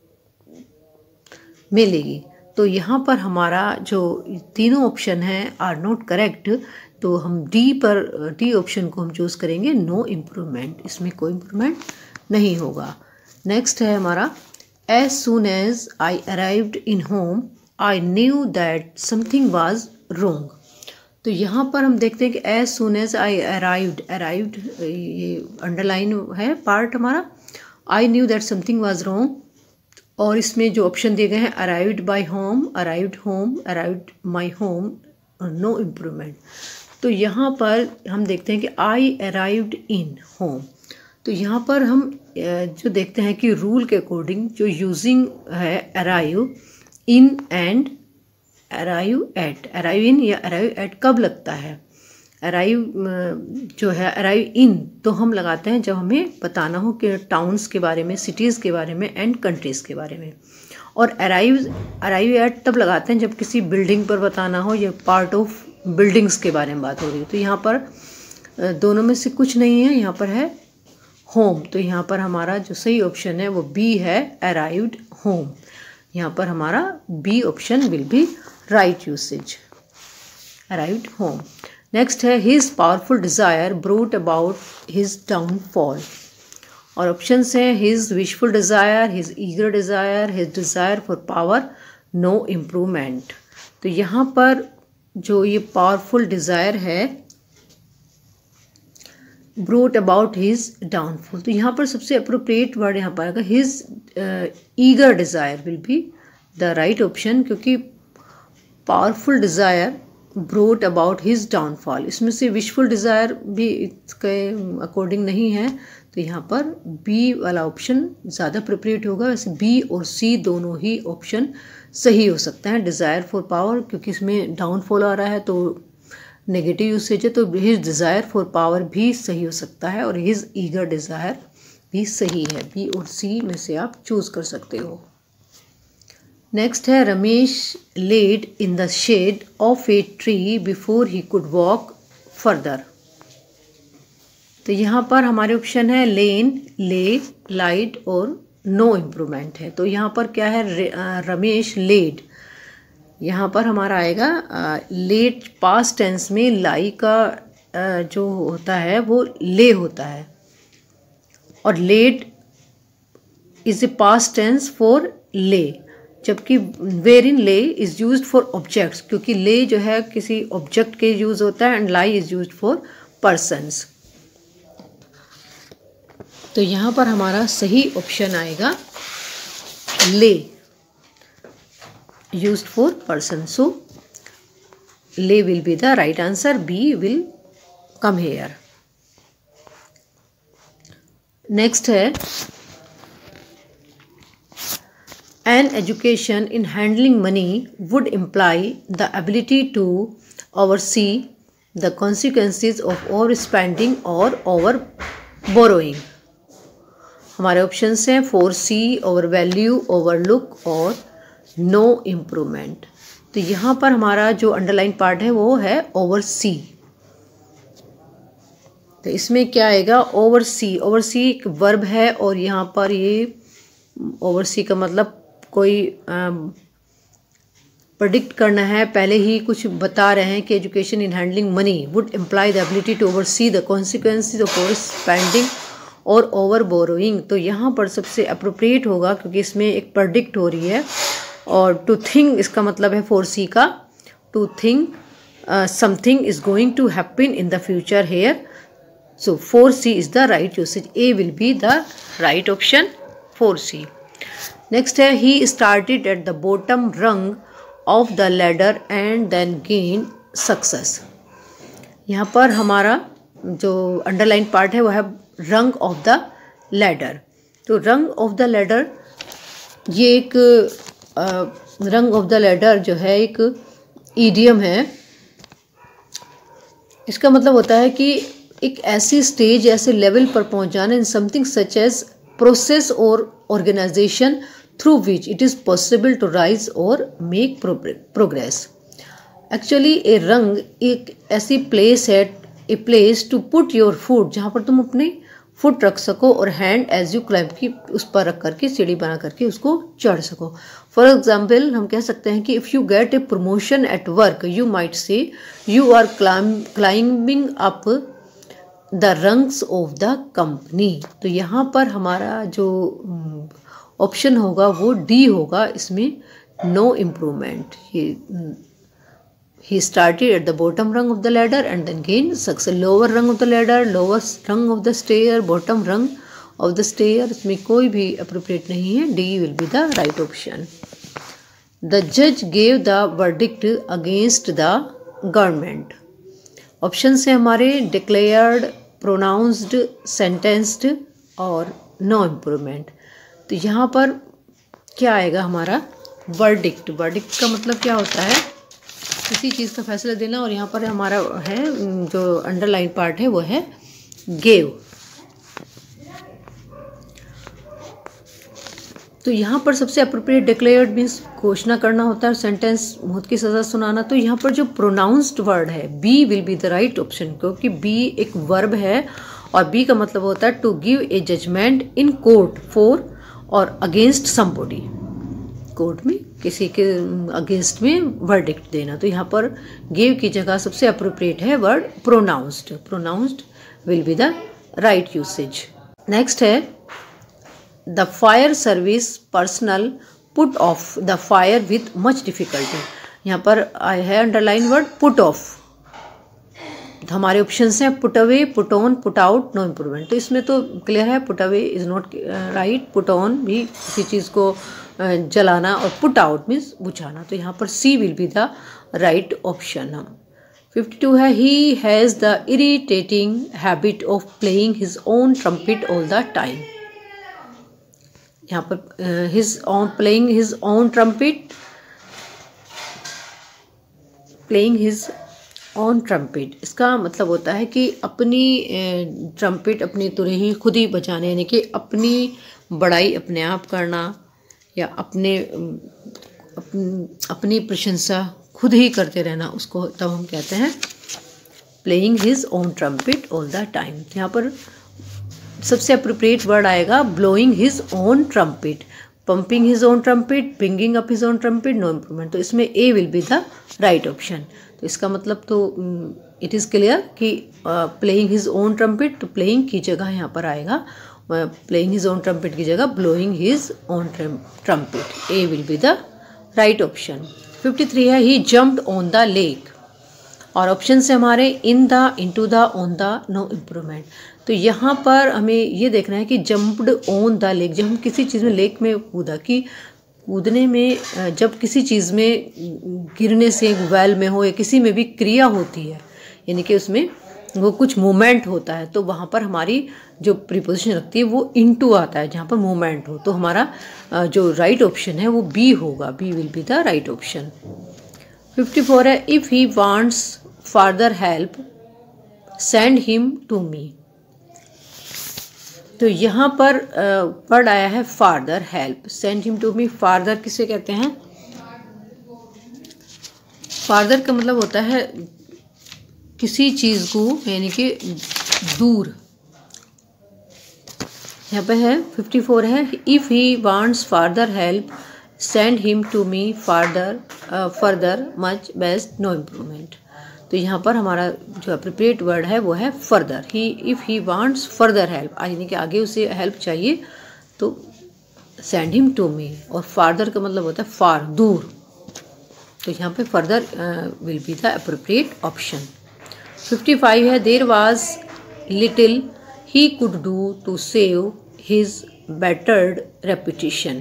A: में लेगी। तो यहाँ पर हमारा जो तीनों ऑप्शन हैं आर नॉट करेक्ट, तो हम डी पर डी ऑप्शन को हम चूज़ करेंगे, नो इम्प्रूवमेंट। इसमें कोई इम्प्रूवमेंट नहीं होगा। नेक्स्ट है हमारा as soon as I arrived in home I knew that something was wrong. तो यहाँ पर हम देखते हैं कि as soon as I arrived, arrived ये अंडरलाइन है पार्ट हमारा, I knew that something was wrong. और इसमें जो ऑप्शन दिए गए हैं arrived by home, arrived home, arrived my home, no improvement. तो यहाँ पर हम देखते हैं कि आई अराइव्ड इन होम। तो यहाँ पर हम जो देखते हैं कि रूल के अकॉर्डिंग जो यूजिंग है arrive in and arrive at, arrive in या अराइव एट कब लगता है? अराइव जो है अराइव इन तो हम लगाते हैं जब हमें बताना हो कि टाउन्स के बारे में, सिटीज़ के बारे में एंड कंट्रीज़ के बारे में। और अराइव अराइव एट तब लगाते हैं जब किसी बिल्डिंग पर बताना हो या पार्ट ऑफ बिल्डिंग्स के बारे में बात हो रही है। तो यहाँ पर दोनों में से कुछ नहीं है, यहाँ पर है होम। तो यहाँ पर हमारा जो सही ऑप्शन है वो बी है, अराइव्ड होम। यहाँ पर हमारा B option will be right usage, arrived home. Next है his powerful desire brought about his downfall. और ऑप्शन हैं his wishful desire, his eager desire, his desire for power, no improvement. तो यहाँ पर जो ये पावरफुल डिज़ायर है ब्रोट अबाउट हिज डाउनफॉल, तो यहाँ पर सबसे अप्रोप्रिएट वर्ड यहाँ पर आएगा his eager desire will be the right option, क्योंकि powerful desire brought about his downfall, इसमें से विशफुल डिज़ायर भी इसके अकॉर्डिंग नहीं है। तो यहाँ पर बी वाला ऑप्शन ज़्यादा अप्रोप्रिएट होगा। वैसे बी और सी दोनों ही ऑप्शन सही हो सकता है। डिज़ायर फॉर पावर क्योंकि इसमें डाउनफॉल आ रहा है तो नेगेटिव यूसेज है, तो हिज डिज़ायर फॉर पावर भी सही हो सकता है और हिज ईगर डिज़ायर भी सही है। बी और सी में से आप चूज़ कर सकते हो। नेक्स्ट है Ramesh laid in the shade of a tree before he could walk further. तो यहाँ पर हमारे ऑप्शन है लेन, ले, लाइट और नो इम्प्रूवमेंट है। तो यहाँ पर क्या है, रमेश लेड, यहाँ पर हमारा आएगा लेट पास्ट टेंस में लाई का आ, जो होता है वो ले होता है, और laid is a past tense for lay, जबकि वेर इन ले इज़ यूज फॉर ऑब्जेक्ट्स, क्योंकि ले जो है किसी ऑब्जेक्ट के यूज़ होता है and lie is use for persons. तो यहाँ पर हमारा सही ऑप्शन आएगा ले, used for person. So lay will be the right answer, B will come here. Next है an education in handling money would imply the ability to oversee the consequences of overspending or over borrowing। हमारे ऑप्शंस हैं foresee, overvalue, overlook और नो इम्प्रूवमेंट। तो यहाँ पर हमारा जो अंडरलाइन पार्ट है वो है ओवर सी। तो इसमें क्या आएगा, ओवर सी। ओवर सी एक वर्ब है और यहाँ पर ये ओवर सी का मतलब कोई प्रेडिक्ट करना है, पहले ही कुछ बता रहे हैं कि education in handling money would imply the ability to foresee the consequences of overspending or overborrowing. तो यहाँ पर सबसे अप्रोप्रिएट होगा क्योंकि इसमें एक प्रेडिक्ट हो रही है, और टू थिंक इसका मतलब है फोर सी का to think something is going to happen in the future here. So foresee is the right usage, A will be the right option, foresee. Next है he started at the bottom rung of the ladder and then gain success. यहाँ पर हमारा जो अंडरलाइन पार्ट है वो है रंग ऑफ द लैडर। तो रंग ऑफ द लैडर ये एक रंग ऑफ द लैडर जो है एक ईडियम है। इसका मतलब होता है कि एक ऐसी स्टेज, ऐसे लेवल पर पहुंच जाना in something such as process or organisation through which it is possible to rise or make progress. Actually a rung एक ऐसी प्लेस है, a place to put your foot, जहाँ पर तुम अपने फुट रख सको और हैंड एज यू क्लाइंब की उस पर रख करके सीढ़ी बना करके उसको चढ़ सको। फॉर एग्जाम्पल हम कह सकते हैं कि if you get a promotion at work you might say you are climbing up the rungs of the company. तो यहाँ पर हमारा जो ऑप्शन होगा वो डी होगा, इसमें नो इम्प्रूवमेंट। ये he started at the bottom rung of the ladder and then gained success। lower rung of the ladder, lowest rung of the stair, bottom rung of the stair, इसमें कोई भी appropriate नहीं है, D will be the right option। the judge gave the verdict against the government। options है हमारे declared, pronounced, sentenced और no improvement। तो यहाँ पर क्या आएगा हमारा verdict। verdict का मतलब क्या होता है, किसी चीज़ का फैसला देना, और यहाँ पर हमारा है जो अंडरलाइन पार्ट है वो है गेव। तो यहाँ पर सबसे अप्रोप्रिएट डिक्लेयर्ड मीन्स घोषणा करना होता है, सेंटेंस मौत की सज़ा सुनाना। तो यहाँ पर जो प्रोनाउंस्ड वर्ड है B will be the right option, क्योंकि बी एक वर्ब है और बी का मतलब होता है to give a judgement in court for or against somebody, court में किसी के अगेंस्ट में वर्डिक्ट देना। तो यहाँ पर गिव की जगह सबसे अप्रोप्रिएट है word pronounced. Pronounced will be the right usage. Next है the fire service personnel put off the fire with much difficulty. यहाँ पर आई है अंडरलाइन वर्ड पुट ऑफ। हमारे ऑप्शंस हैं put away, put on, put out, no improvement. तो इसमें तो क्लियर है put away is not right, put on भी किसी चीज़ को जलाना और पुट आउट मीन्स बुझाना। तो यहाँ पर C will be the right option. Fifty two है he has the irritating habit of playing his own trumpet all the time. यहाँ पर his own playing his own trumpet, playing his own trumpet इसका मतलब होता है कि अपनी ट्रम्पेट, अपनी तुरही खुद ही बजाने, यानी कि अपनी बड़ाई अपने आप करना या अपने अपनी, अपनी प्रशंसा खुद ही करते रहना, उसको तब हम कहते हैं playing his own trumpet all the time. यहाँ पर सबसे अप्रोप्रिएट वर्ड आएगा blowing his own trumpet, pumping his own trumpet, bringing up his own trumpet, no improvement. तो इसमें A will be the right option. तो इसका मतलब तो इट इज़ क्लियर कि प्लेइंग हिज ओन ट्रम्पेट, तो प्लेइंग की जगह यहाँ पर आएगा प्लेइंग हिज ओन ट्रम्पेट की जगह blowing his own trumpet, A will be the right option. Fifty three है he jumped on the lake, और ऑप्शन से हमारे in the, into the, on the, no improvement. तो यहाँ पर हमें ये देखना है कि जम्प्ड ऑन द लेक, जब हम किसी चीज़ में लेक में कूदा कि कूदने में, जब किसी चीज़ में गिरने से, वेल में हो या किसी में भी क्रिया होती है, यानी कि उसमें वो कुछ मूवमेंट होता है, तो वहाँ पर हमारी जो प्रीपोजिशन लगती है वो इनटू आता है, जहाँ पर मूवमेंट हो। तो हमारा जो राइट ऑप्शन है वो बी होगा, B will be the right option. Fifty four है, if he wants farther help send him to me. तो यहाँ पर वर्ड आया है farther help, send him to me. Farther किसे कहते हैं? फादर का मतलब होता है किसी चीज़ को, यानी कि दूर। यहाँ पे है फिफ्टी फोर है, if he wants farther help send him to me farther further much best no improvement. तो यहाँ पर हमारा जो अप्रोप्रिएट वर्ड है वो है further. He if he wants further help, यानी कि आगे उसे हेल्प चाहिए, तो सेंड हिम टू मी। और फादर का मतलब होता है फार, दूर। तो यहाँ पे further will be the appropriate option. Fifty five है, there was little he could do to save his battered reputation.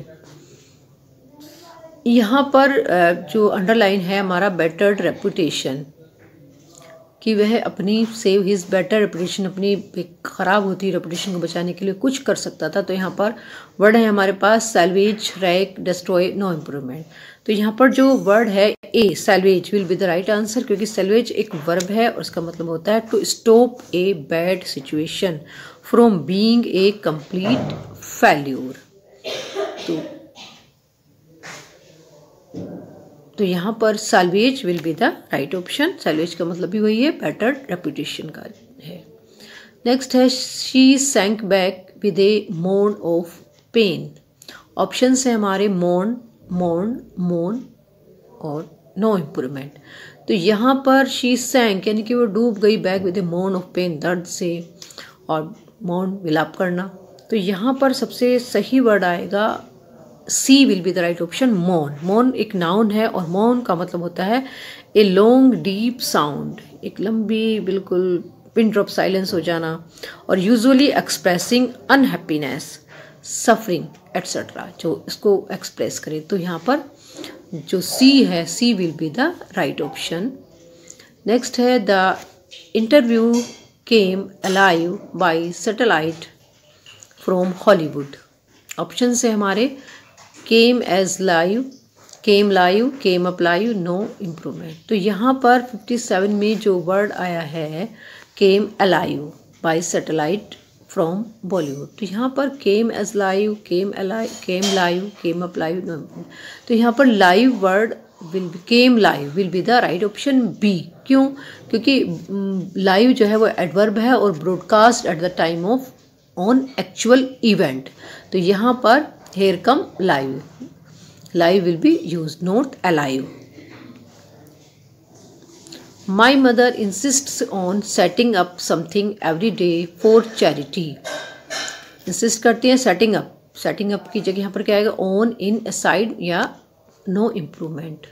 A: यहाँ पर जो अंडरलाइन है हमारा बेटर्ड रेपुटेशन, कि वह अपनी सेव हिज बेटर रेपुटेशन, अपनी ख़राब होती रेपुटेशन को बचाने के लिए कुछ कर सकता था। तो यहाँ पर वर्ड है हमारे पास salvage, wreck, destroy, no improvement. तो यहाँ पर जो वर्ड है A, salvage will be the right answer, क्योंकि सैल्वेज एक वर्ब है और उसका मतलब होता है to stop a bad situation from being a complete failure. तो तो यहाँ पर salvage will be the right option. Salvage का मतलब भी वही है, बेटर रेपुटेशन का है। नेक्स्ट है, she sank back with a moan of pen. Option है हमारे मोन, मोन, मोन और नो इम्प्रूवमेंट। तो यहाँ पर शी सैंक यानी कि वो डूब गई, back with a moan of pen, दर्द से, और मोन विलाप करना। तो यहाँ पर सबसे सही वर्ड आएगा C will be the right option, moan. Moan एक नाउन है और मौन का मतलब होता है ए लॉन्ग डीप साउंड, एक लंबी बिल्कुल पिन ड्रॉप साइलेंस हो जाना, और usually expressing unhappiness, suffering etcetera, जो इसको एक्सप्रेस करे। तो यहाँ पर जो सी है, C will be the right option. Next है, the interview came alive by satellite from Hollywood. Option से हमारे came as live, came live, came up live, no improvement. तो यहाँ पर फिफ्टी सेवन में जो वर्ड आया है came alive by satellite from Bollywood. तो यहाँ पर came as live, came alive, came live, came up live, no improvement. तो यहाँ पर live word will be, came live will be the right option B. क्यों? क्योंकि लाइव जो है वो एडवर्ब है और broadcast at the time of on actual event. तो यहाँ पर here come live, live will be used, not alive. My mother insists on setting up something every day for charity. insist करती हैं setting up, setting up की जगह यहाँ पर क्या आएगा, on, in, aside या no improvement।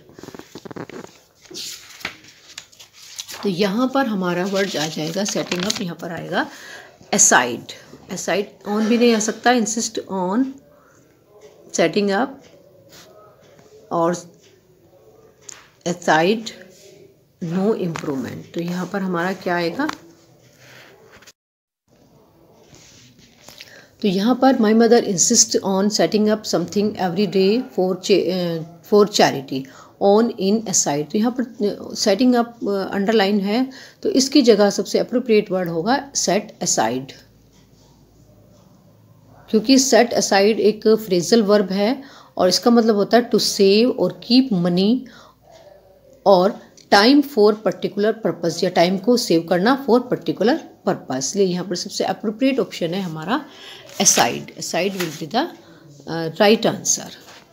A: तो यहाँ पर हमारा वर्ड आ जाएगा setting up, यहाँ पर आएगा aside। aside on भी नहीं आ सकता, insist on, सेटिंग अप और aside नो इम्प्रूवमेंट। तो यहाँ पर हमारा क्या आएगा, तो यहाँ पर my mother insist on setting up something every day for for charity, on, in, aside। तो यहाँ पर सेटिंग अप अंडरलाइन है, तो इसकी जगह सबसे अप्रोप्रिएट वर्ड होगा सेट aside, क्योंकि सेट असाइड एक फ्रेजल वर्ब है और इसका मतलब होता है to save or keep money or time for particular purpose, या टाइम को सेव करना फॉर पर्टिकुलर पर्पस। इसलिए यहाँ पर सबसे अप्रोप्रिएट ऑप्शन है हमारा aside. Aside will be the right answer.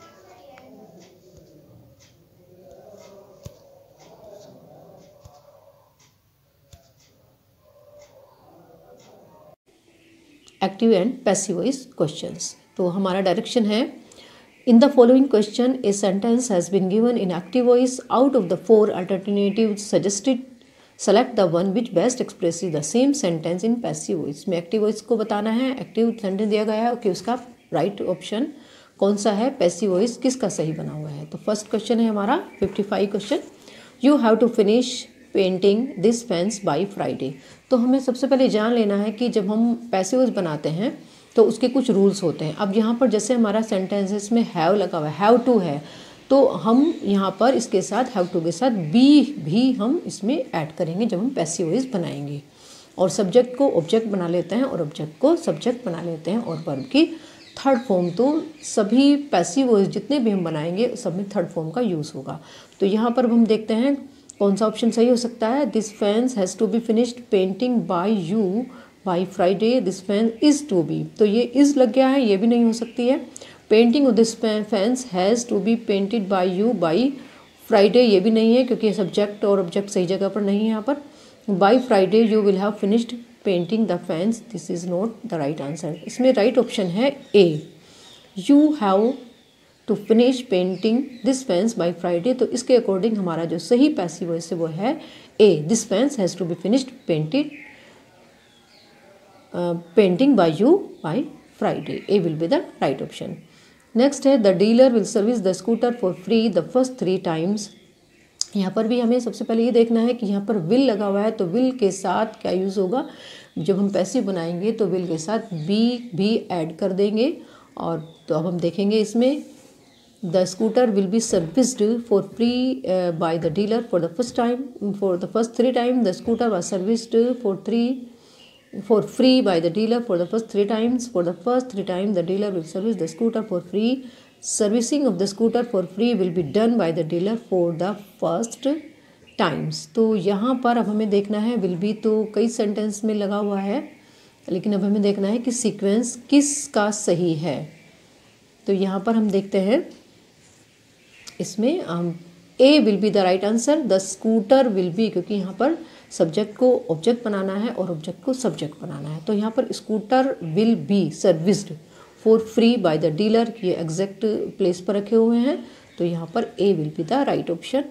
A: Active and passive voice questions. तो हमारा डायरेक्शन है, in the following question a sentence has been given in active voice, out of the four alternative suggested select the one which best expresses the same sentence in passive voice. में एक्टिव वॉइस को बताना है, एक्टिव सेंटेंस दिया गया है कि उसका राइट ऑप्शन कौन सा है पैसिव वॉइस, किसका सही बना हुआ है। तो फर्स्ट क्वेश्चन है हमारा fifty five question, you have to finish painting this fence by Friday. तो हमें सबसे पहले जान लेना है कि जब हम पैसिव वॉइस बनाते हैं तो उसके कुछ रूल्स होते हैं। अब यहाँ पर जैसे हमारा सेंटेंसेस में हैव लगा हुआ है, हैव टू है, तो हम यहाँ पर इसके साथ हैव टू के साथ बी भी हम इसमें ऐड करेंगे जब हम पैसिव वॉइस बनाएंगे। और सब्जेक्ट को ऑब्जेक्ट बना लेते हैं और ऑब्जेक्ट को सब्जेक्ट बना लेते हैं। और वर्ब की थर्ड फॉर्म, तो सभी पैसिव वॉइस जितने भी हम बनाएंगे सब में थर्ड फॉर्म का यूज़ होगा। तो यहाँ पर हम देखते हैं कौन सा ऑप्शन सही हो सकता है। This fence has to be finished painting by you by Friday, this fence is to be, तो ये इज़ लग गया है, ये भी नहीं हो सकती है। Painting of this fence has to be painted by you by Friday, ये भी नहीं है क्योंकि सब्जेक्ट और ऑब्जेक्ट सही जगह पर नहीं है यहाँ पर। By Friday you will have finished painting the fence, this is not the right answer. इसमें राइट ऑप्शन है A, you have to finish painting this fence by Friday. तो इसके अकॉर्डिंग हमारा जो सही पैसिव वॉइस है वो है A, this fence has to be finished painted painting by you by Friday, A will be the right option. Next है the dealer will service the scooter for free the first three times. यहाँ पर भी हमें सबसे पहले ये देखना है कि यहाँ पर विल लगा हुआ है, तो विल के साथ क्या यूज़ होगा। जब हम पैसिव बनाएंगे तो विल के साथ बी भी ऐड कर देंगे। और तो अब हम देखेंगे इसमें the scooter will be serviced for free by the dealer for the first time, for the first three time the scooter was serviced for three for free by the dealer for the first three times. For the first three times the dealer will service the scooter for free. Servicing of the scooter for free will be done by the dealer for the first times. तो यहाँ पर अब हमें देखना है will be तो कई सेंटेंस में लगा हुआ है, लेकिन अब हमें देखना है कि सीक्वेंस किसका सही है। तो यहाँ पर हम देखते हैं इसमें हम A will be the right answer, the scooter will be, क्योंकि यहाँ पर सब्जेक्ट को ऑब्जेक्ट बनाना है और ऑब्जेक्ट को सब्जेक्ट बनाना है। तो यहाँ पर scooter will be serviced for free by the dealer, ये एग्जैक्ट प्लेस पर रखे हुए हैं, तो यहाँ पर A will be the right option.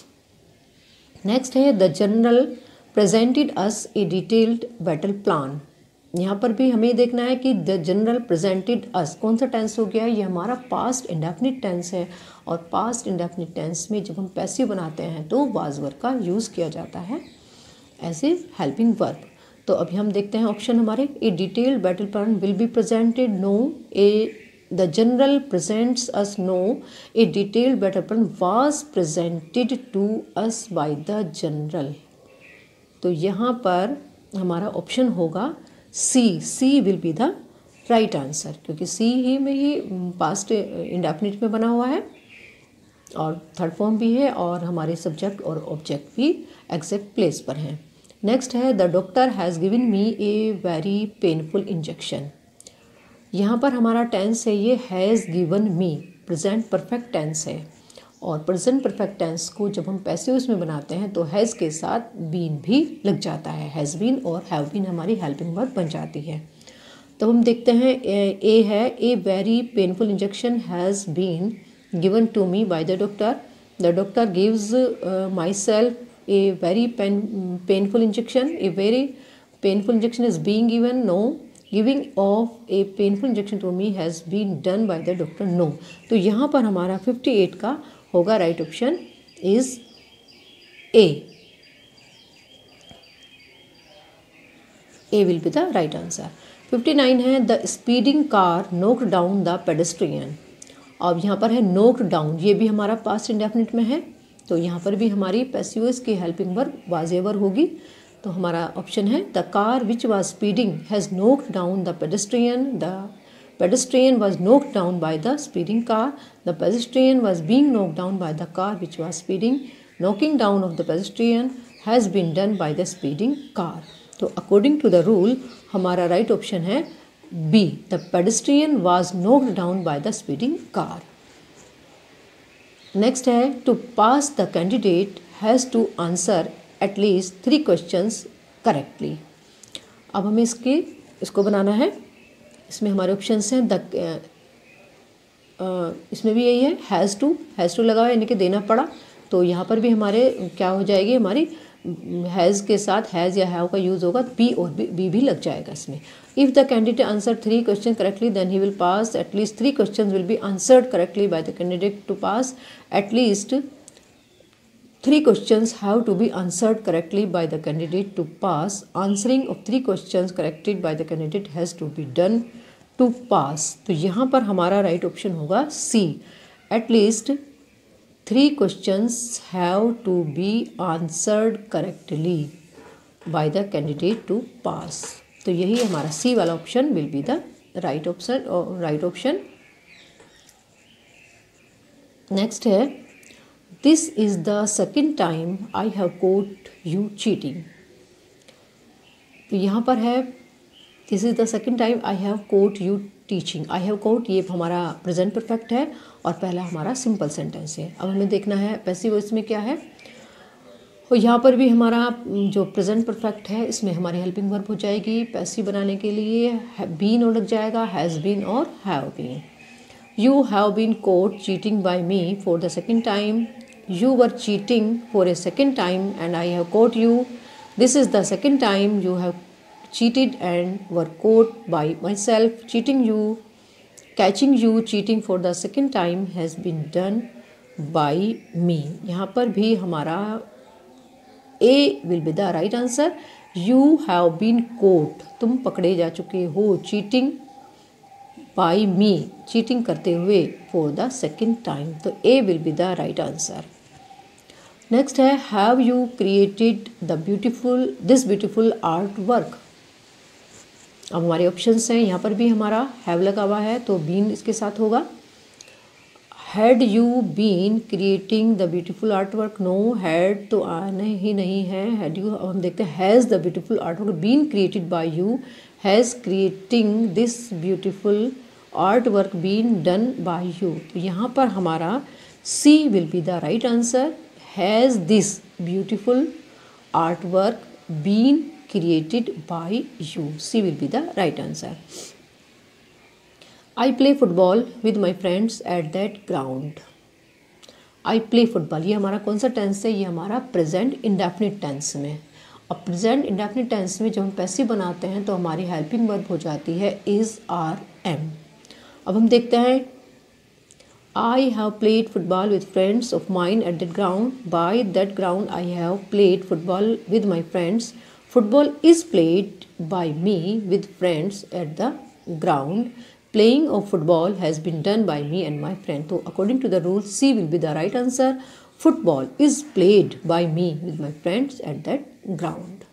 A: Next है the general presented us a detailed battle plan. यहाँ पर भी हमें देखना है कि द जनरल प्रेजेंटेड अस कौन सा टेंस हो गया है, ये हमारा पास्ट इंडेफिनिट टेंस है। और पास्ट इंडेफिनिट टेंस में जब हम पैसिव बनाते हैं तो वाज वर्ब का यूज़ किया जाता है एज ए हेल्पिंग वर्ब। तो अभी हम देखते हैं ऑप्शन हमारे, A detailed battle plan will be presented, no. A the general presents us, no. A detailed battle plan was presented to us by the general. तो यहाँ पर हमारा ऑप्शन होगा C, C will be the right answer, क्योंकि सी ही में ही पास्ट इंडेफिनिट में बना हुआ है और थर्ड फॉर्म भी है और हमारे सब्जेक्ट और ऑब्जेक्ट भी एग्जैक्ट प्लेस पर हैं। नेक्स्ट है the doctor has given me a very painful injection. यहाँ पर हमारा टेंस है ये has given me, present perfect tense है। और प्रेजेंट परफेक्ट टेंस को जब हम पैसिव्स में बनाते हैं तो हैज़ के साथ बीन भी लग जाता है, हैज़ बीन और हैव बीन हमारी हेल्पिंग वर्ब बन जाती है। तो हम देखते हैं ए है, A very painful injection has been given to me by the doctor. The doctor gives uh, myself a very pain, painful injection. A very painful injection is being given, no. Giving of a painful injection to me has been done by the doctor, no. तो यहाँ पर हमारा अट्ठावन का होगा right option is A, A will be the right answer. उनसठ है the speeding car knocked down the pedestrian. अब यहाँ पर है नोक्ड डाउन, ये भी हमारा पास्ट इंडेफिनिट में है, तो यहाँ पर भी हमारी पैसिव वॉइस की हेल्पिंग वर्ब वाज एवर होगी। तो हमारा ऑप्शन है the car which was speeding has knocked down the pedestrian, the pedestrian was knocked down by the speeding car, the pedestrian was being knocked down by the car which was speeding, knocking down of the pedestrian has been done by the speeding car. तो अकॉर्डिंग टू द रूल हमारा राइट ऑप्शन है B, the pedestrian was knocked down by the speeding car. Next है to pass the candidate has to answer at least three questions correctly. अब हमें इसके इसको बनाना है, इसमें हमारे ऑप्शंस हैं द इसमें भी यही है हैज़ टू, हैज़ टू लगा हुआ है यानी कि देना पड़ा, तो यहाँ पर भी हमारे क्या हो जाएगी हमारी हैज़ के साथ हैज़ या हैव का यूज़ होगा, बी और बी बी भी लग जाएगा इसमें। If the candidate answer three question correctly then he will pass, at least three question will be answered correctly by the candidate to pass, at least three questions have to be answered correctly by the candidate to pass. Answering of three questions corrected by the candidate has to be done to pass. तो यहाँ पर हमारा राइट ऑप्शन होगा सी, at least three questions have to be answered correctly by the candidate to pass. तो यही हमारा सी वाला option will be the right option or right option. Next है this is the second time I have caught you cheating. तो यहाँ पर है this is the second time I have caught you teaching. I have caught ये हमारा प्रेजेंट परफेक्ट है और पहला हमारा सिंपल सेंटेंस है। अब हमें देखना है पैसिव वॉइस में क्या है। और यहाँ पर भी हमारा जो प्रेजेंट परफेक्ट है इसमें हमारी हेल्पिंग वर्ब हो जाएगी। पैसिव बनाने के लिए बीन और लग जाएगा, हैज़ बीन और have been. You have been caught cheating by me for the second time. You were cheating for a second time and I have caught you. This is the second time you have cheated and were caught by myself cheating you. Catching you cheating for the second time has been done by me. यहाँ पर भी हमारा A will be the right answer. You have been caught. तुम पकड़े जा चुके हो cheating by me, cheating करते हुए for the second time. तो A will be the right answer. Next है have you created the beautiful this beautiful art work. अब हमारे ऑप्शंस हैं, यहाँ पर भी हमारा हैव लगा हुआ है तो बीन इसके साथ होगा। Had you been creating the beautiful art work, no had तो आना ही नहीं है। हैड यू हम देखते हैं has the beautiful art work been created by you, has creating this beautiful art work been done by you. तो यहाँ पर हमारा C will be the right answer. Has this beautiful artwork been created by you? C will be the right answer. I play football with my friends at that ground. I play football ये हमारा कौन सा टेंस है? ये हमारा प्रेजेंट इंडेफिनिट टेंस में। अब प्रेजेंट इंडेफिनिट टेंस में जब हम पैसिव बनाते हैं तो हमारी हेल्पिंग वर्ब हो जाती है इज, आर, एम। अब हम देखते हैं I have played football with friends of mine at that ground. By that ground, I have played football with my friends. Football is played by me with friends at the ground. Playing of football has been done by me and my friend. So, according to the rules, C will be the right answer. Football is played by me with my friends at that ground.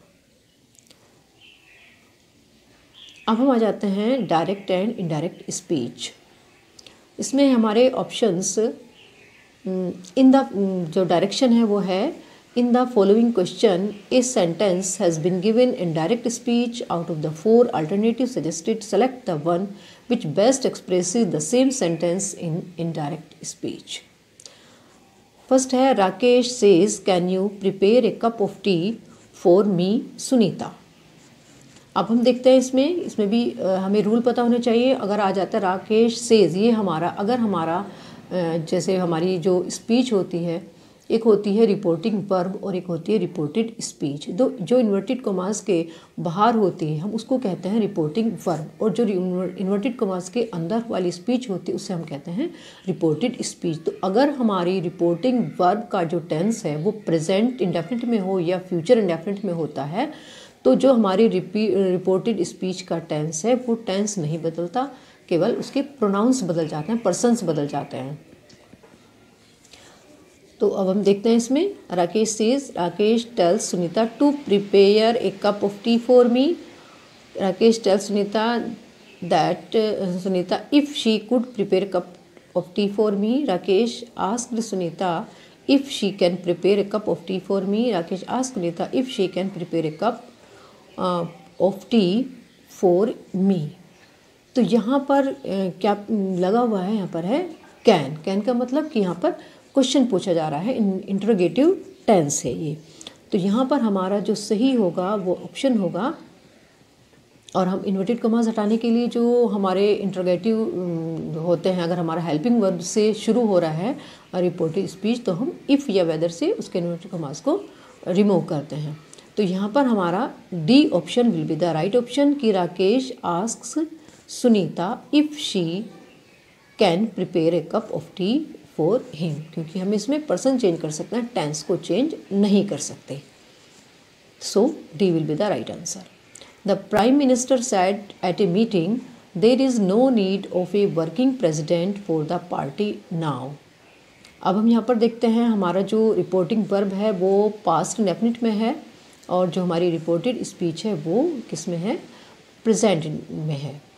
A: अब हम आ जाते हैं डायरेक्ट एंड इनडायरेक्ट स्पीच। इसमें हमारे ऑप्शंस इन द जो डायरेक्शन है वो है in the following question a sentence has been given in direct speech out of the four alternative suggested select the one which best expresses the same sentence in indirect speech. First है Rakesh says can you prepare a cup of tea for me Sunita. अब हम देखते हैं इसमें इसमें भी आ, हमें रूल पता होने चाहिए। अगर आ जाता है राकेश सेज, ये हमारा अगर हमारा आ, जैसे हमारी जो स्पीच होती है एक होती है रिपोर्टिंग वर्ब और एक होती है रिपोर्टेड स्पीच। दो जो इन्वर्टेड कॉमास के बाहर होती है हम उसको कहते हैं रिपोर्टिंग वर्ब, और जो इन्वर्टेड कॉमास के अंदर वाली स्पीच होती है उससे हम कहते हैं रिपोर्टेड स्पीच। तो अगर हमारी रिपोर्टिंग वर्ब का जो टेंस है वो प्रेजेंट इंडेफिनिट में हो या फ्यूचर इंडेफिनिट में होता है तो जो हमारी रिपोर्टेड स्पीच का टेंस है वो टेंस नहीं बदलता, केवल उसके प्रोनाउंस बदल जाते हैं, पर्सन्स बदल जाते हैं। तो अब हम देखते हैं इसमें Rakesh says Rakesh tells Sunita to prepare a cup of tea for me. Rakesh tells Sunita that Sunita if she could prepare cup of tea for me. Rakesh asked Sunita if she can prepare a cup of tea for me. Rakesh asked Sunita if she can prepare a cup of tea for me. तो यहाँ पर uh, क्या लगा हुआ है? यहाँ पर है कैन। कैन का मतलब कि यहाँ पर क्वेश्चन पूछा जा रहा है, इंटरोगेटिव टेंस है ये। तो यहाँ पर हमारा जो सही होगा वो ऑप्शन होगा। और हम इन्वर्टेड कॉमास हटाने के लिए जो हमारे इंटरोगेटिव होते हैं, अगर हमारा हेल्पिंग वर्ब से शुरू हो रहा है रिपोर्टेड स्पीच तो हम इफ़ या वेदर से उसके इन्वर्टेड कॉमास को रिमूव करते हैं। तो यहाँ पर हमारा D option will be the right option कि Rakesh asks Sunita if she can prepare a cup of tea for him, क्योंकि हम इसमें पर्सन चेंज कर सकते हैं, टेंस को चेंज नहीं कर सकते। So D will be the right answer. The prime minister said at a meeting there is no need of a working president for the party now. अब हम यहाँ पर देखते हैं हमारा जो रिपोर्टिंग वर्ब है वो पास्ट इंडेफिनिट में है और जो हमारी रिपोर्टेड स्पीच है वो किस में है, प्रेजेंट में है।